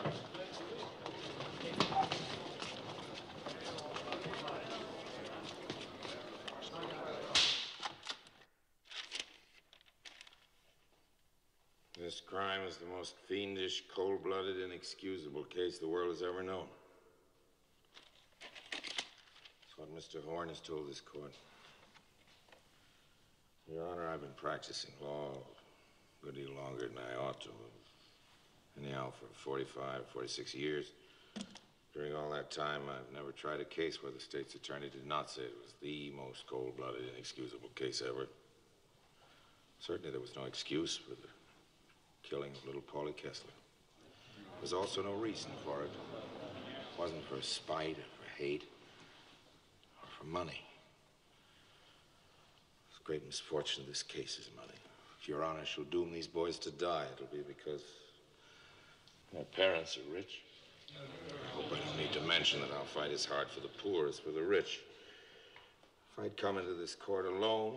This crime is the most fiendish, cold-blooded, inexcusable case the world has ever known. That's what Mister Horn has told this court. Your Honor, I've been practicing law a good deal longer than I ought to have. Anyhow, for forty-five, forty-six years. During all that time, I've never tried a case where the state's attorney did not say it was the most cold-blooded, inexcusable case ever. Certainly there was no excuse for the killing of little Paulie Kessler. There was also no reason for it. It wasn't for spite or for hate or for money. The great misfortune of this case is money. If Your Honor shall doom these boys to die, it'll be because their parents are rich. I hope I don't need to mention that our fight is hard for the poor as for the rich. If I'd come into this court alone,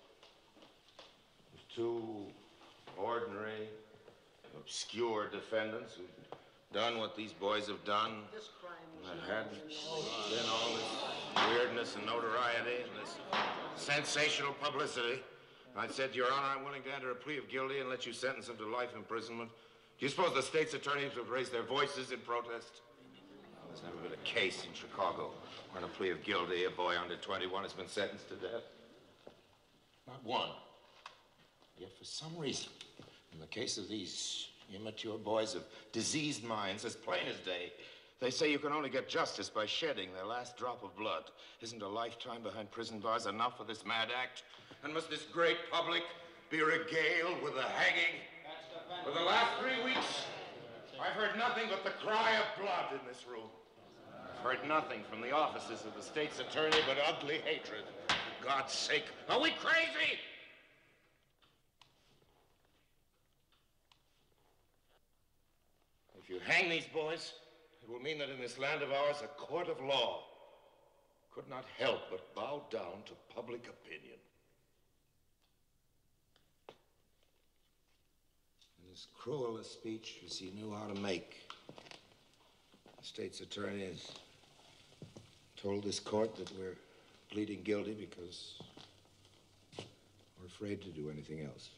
with two ordinary, obscure defendants who'd done what these boys have done, and there hadn't been all this weirdness and notoriety and this sensational publicity, I said, Your Honor, I'm willing to enter a plea of guilty and let you sentence him to life imprisonment. Do you suppose the state's attorneys would raise their voices in protest? There's never been a case in Chicago where in a plea of guilty, a boy under twenty-one has been sentenced to death. Not one. Yet for some reason, in the case of these immature boys of diseased minds, as plain as day, they say you can only get justice by shedding their last drop of blood. Isn't a lifetime behind prison bars enough for this mad act? And must this great public be regaled with the hanging? For the last three weeks, I've heard nothing but the cry of blood in this room. I've heard nothing from the offices of the state's attorney but ugly hatred. For God's sake, are we crazy? If you hang these boys, It will mean that in this land of ours, a court of law could not help but bow down to public opinion. And as cruel a speech as he knew how to make, the state's attorney has told this court that we're pleading guilty because we're afraid to do anything else.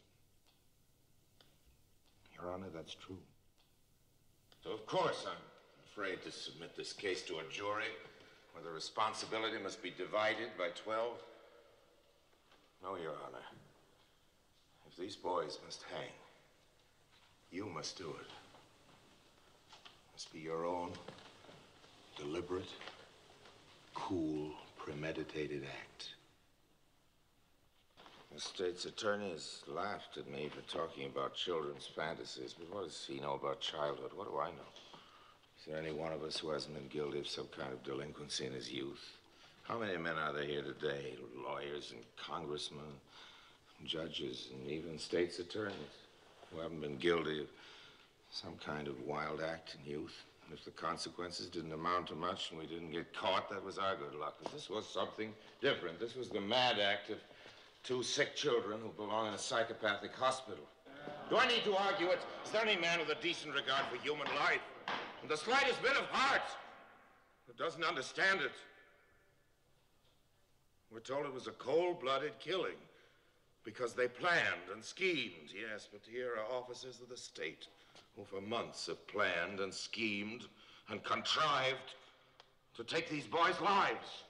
Your Honor, that's true. So, of course, I'm afraid to submit this case to a jury where the responsibility must be divided by twelve. No, Your Honor. If these boys must hang, you must do it. It must be your own deliberate, cool, premeditated act. The state's attorney has laughed at me for talking about children's fantasies, but what does he know about childhood? What do I know? Is there any one of us who hasn't been guilty of some kind of delinquency in his youth? How many men are there here today, lawyers and congressmen, and judges, and even state's attorneys, who haven't been guilty of some kind of wild act in youth? And if the consequences didn't amount to much and we didn't get caught, that was our good luck. Because this was something different. This was the mad act of two sick children who belong in a psychopathic hospital. Do I need to argue it? Is there any man with a decent regard for human life and the slightest bit of heart who doesn't understand it? We're told it was a cold-blooded killing because they planned and schemed. Yes, but here are officers of the state who for months have planned and schemed and contrived to take these boys' lives.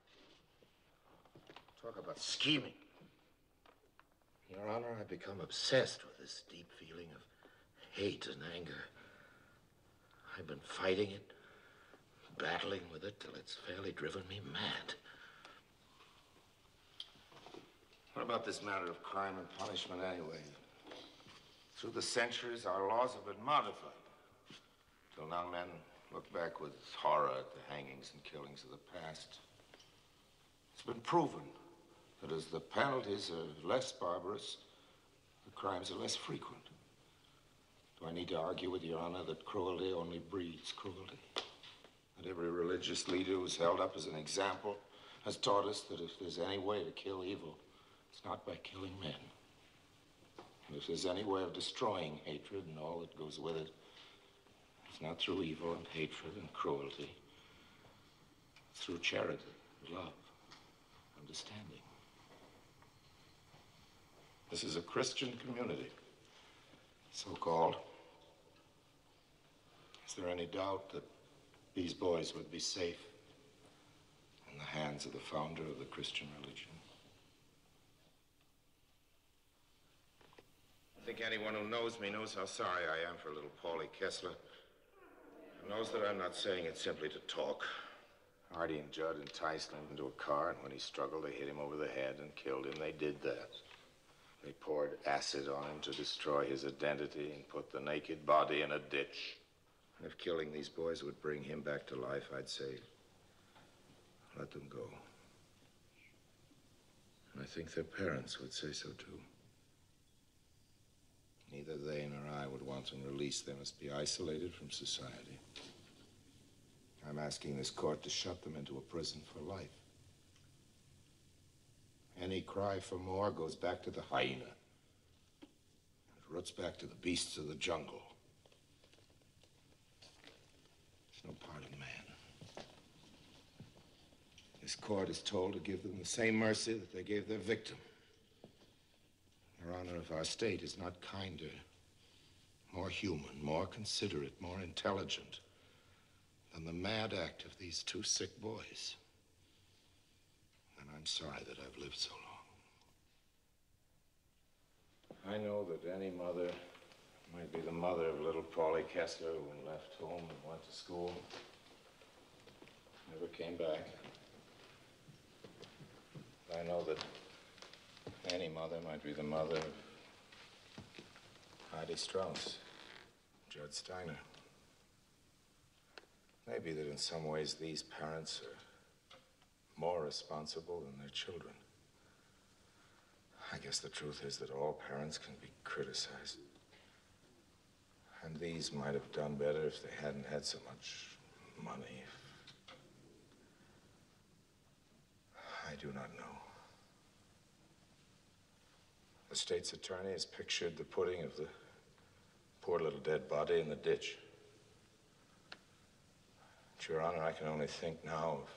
Talk about scheming. Your Honor, I've become obsessed with this deep feeling of hate and anger. I've been fighting it, battling with it till it's fairly driven me mad. What about this matter of crime and punishment anyway? Through the centuries, our laws have been modified. Till now, men look back with horror at the hangings and killings of the past. It's been proven that as the penalties are less barbarous, the crimes are less frequent. Do I need to argue with Your Honor that cruelty only breeds cruelty? That every religious leader who's held up as an example has taught us that if there's any way to kill evil, it's not by killing men. And if there's any way of destroying hatred and all that goes with it, it's not through evil and hatred and cruelty. It's through charity, love, understanding. This is a Christian community, so-called. Is there any doubt that these boys would be safe in the hands of the founder of the Christian religion? I think anyone who knows me knows how sorry I am for little Paulie Kessler. And knows that I'm not saying it simply to talk. Artie and Judd enticed him into a car, and when he struggled, they hit him over the head and killed him. They did that. They poured acid on him to destroy his identity and put the naked body in a ditch. And if killing these boys would bring him back to life, I'd say, let them go. And I think their parents would say so, too. Neither they nor I would want them released. They must be isolated from society. I'm asking this court to shut them into a prison for life. Any cry for more goes back to the hyena. It roots back to the beasts of the jungle. It's no part of man. This court is told to give them the same mercy that they gave their victim. Your Honor, if our state is not kinder, more human, more considerate, more intelligent than the mad act of these two sick boys, then I'm sorry that I've lived so long. I know that any mother might be the mother of little Paulie Kessler who left home and went to school, never came back. I know that any mother might be the mother of Heidi Strauss, Judd Steiner. Maybe that in some ways these parents are more responsible than their children. I guess the truth is that all parents can be criticized. And these might have done better if they hadn't had so much money. I do not know. The state's attorney has pictured the putting of the poor little dead body in the ditch. But, Your Honor, I can only think now of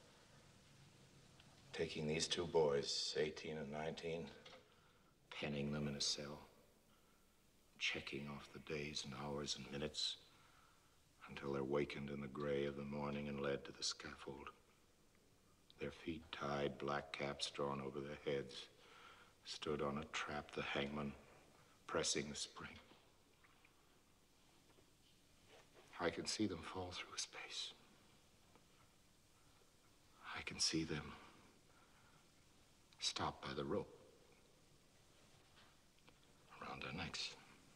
taking these two boys, eighteen and nineteen, penning them in a cell, checking off the days and hours and minutes until they're wakened in the gray of the morning and led to the scaffold. Their feet tied, black caps drawn over their heads, stood on a trap, the hangman pressing the spring. I can see them fall through space. I can see them stopped by the rope around their necks.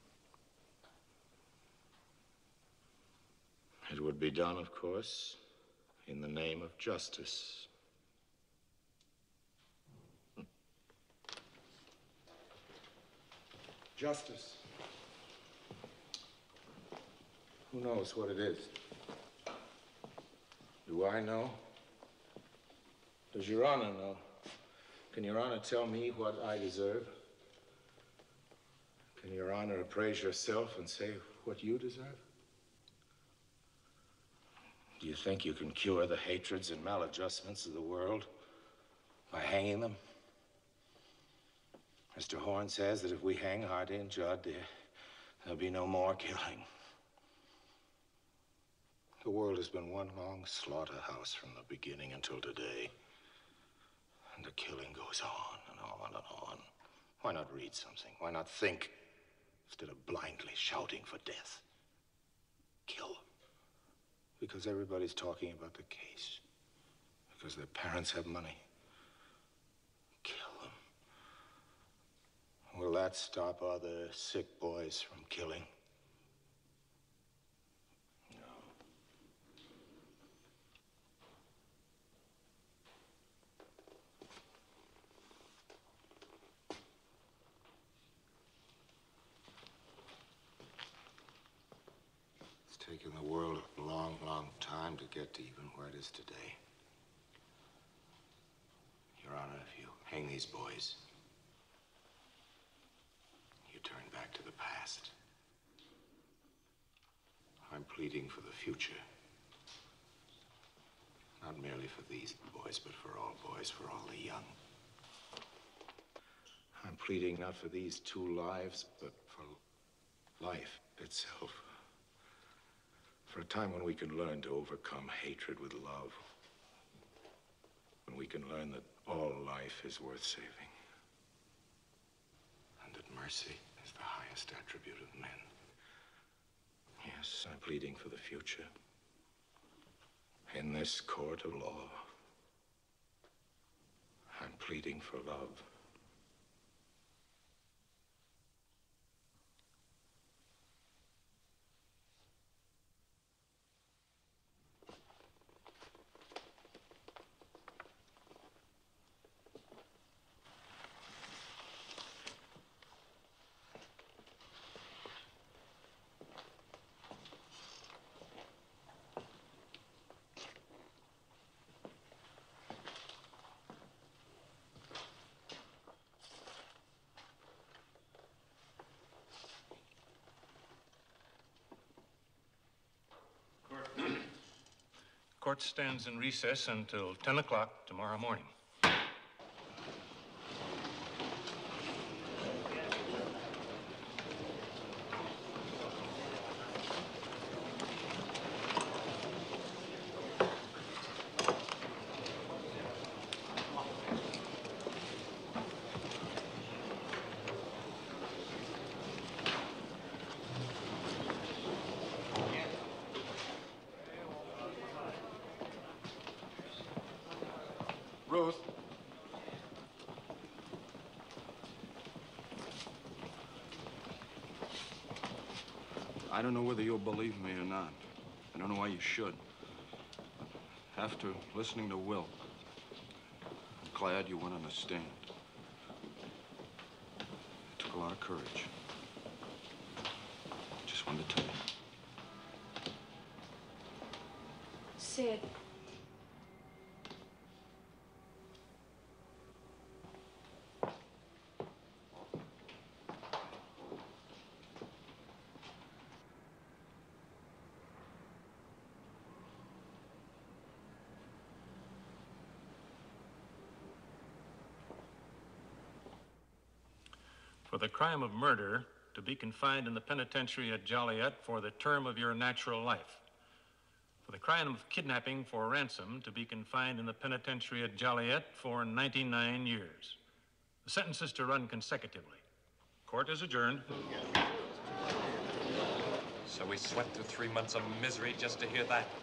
It would be done, of course, in the name of justice. Justice. Who knows what it is? Do I know? Does Your Honor know? Can Your Honor tell me what I deserve? Can Your Honor appraise yourself and say what you deserve? Do you think you can cure the hatreds and maladjustments of the world by hanging them? Mister Horn says that if we hang Hardy and Judd, there, there'll be no more killing. The world has been one long slaughterhouse from the beginning until today. And the killing goes on and on and on. Why not read something? Why not think instead of blindly shouting for death? Kill them. Because everybody's talking about the case. Because their parents have money. Kill them. Will that stop other sick boys from killing? It's taken the world a long, long time to get to even where it is today. Your Honor, if you hang these boys, you turn back to the past. I'm pleading for the future. Not merely for these boys, but for all boys, for all the young. I'm pleading not for these two lives, but for life itself. For a time when we can learn to overcome hatred with love. When we can learn that all life is worth saving. And that mercy is the highest attribute of men. Yes, I'm pleading for the future. In this court of law, I'm pleading for love. Court stands in recess until ten o'clock tomorrow morning. Ruth. I don't know whether you'll believe me or not. I don't know why you should. After listening to Will, I'm glad you went on the stand. It took a lot of courage. Just wanted to tell you. Sid. For the crime of murder, to be confined in the penitentiary at Joliet for the term of your natural life. For the crime of kidnapping for ransom, to be confined in the penitentiary at Joliet for ninety-nine years. The sentence is to run consecutively. Court is adjourned. So we sweat through three months of misery just to hear that?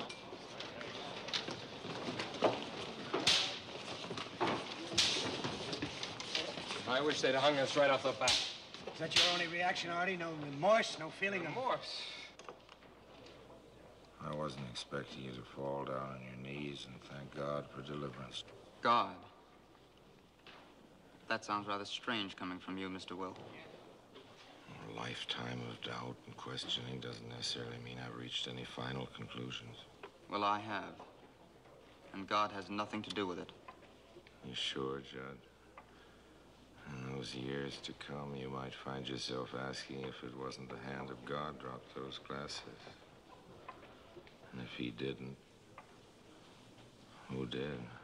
I wish they'd hung us right off the bat. Is that your only reaction, Artie? No remorse, no feeling of remorse? I wasn't expecting you to fall down on your knees and thank God for deliverance. God. That sounds rather strange coming from you, Mister Will. A lifetime of doubt and questioning doesn't necessarily mean I've reached any final conclusions. Well, I have. And God has nothing to do with it. You sure, Judd? In those years to come, you might find yourself asking if it wasn't the hand of God dropped those glasses. And if he didn't, who did?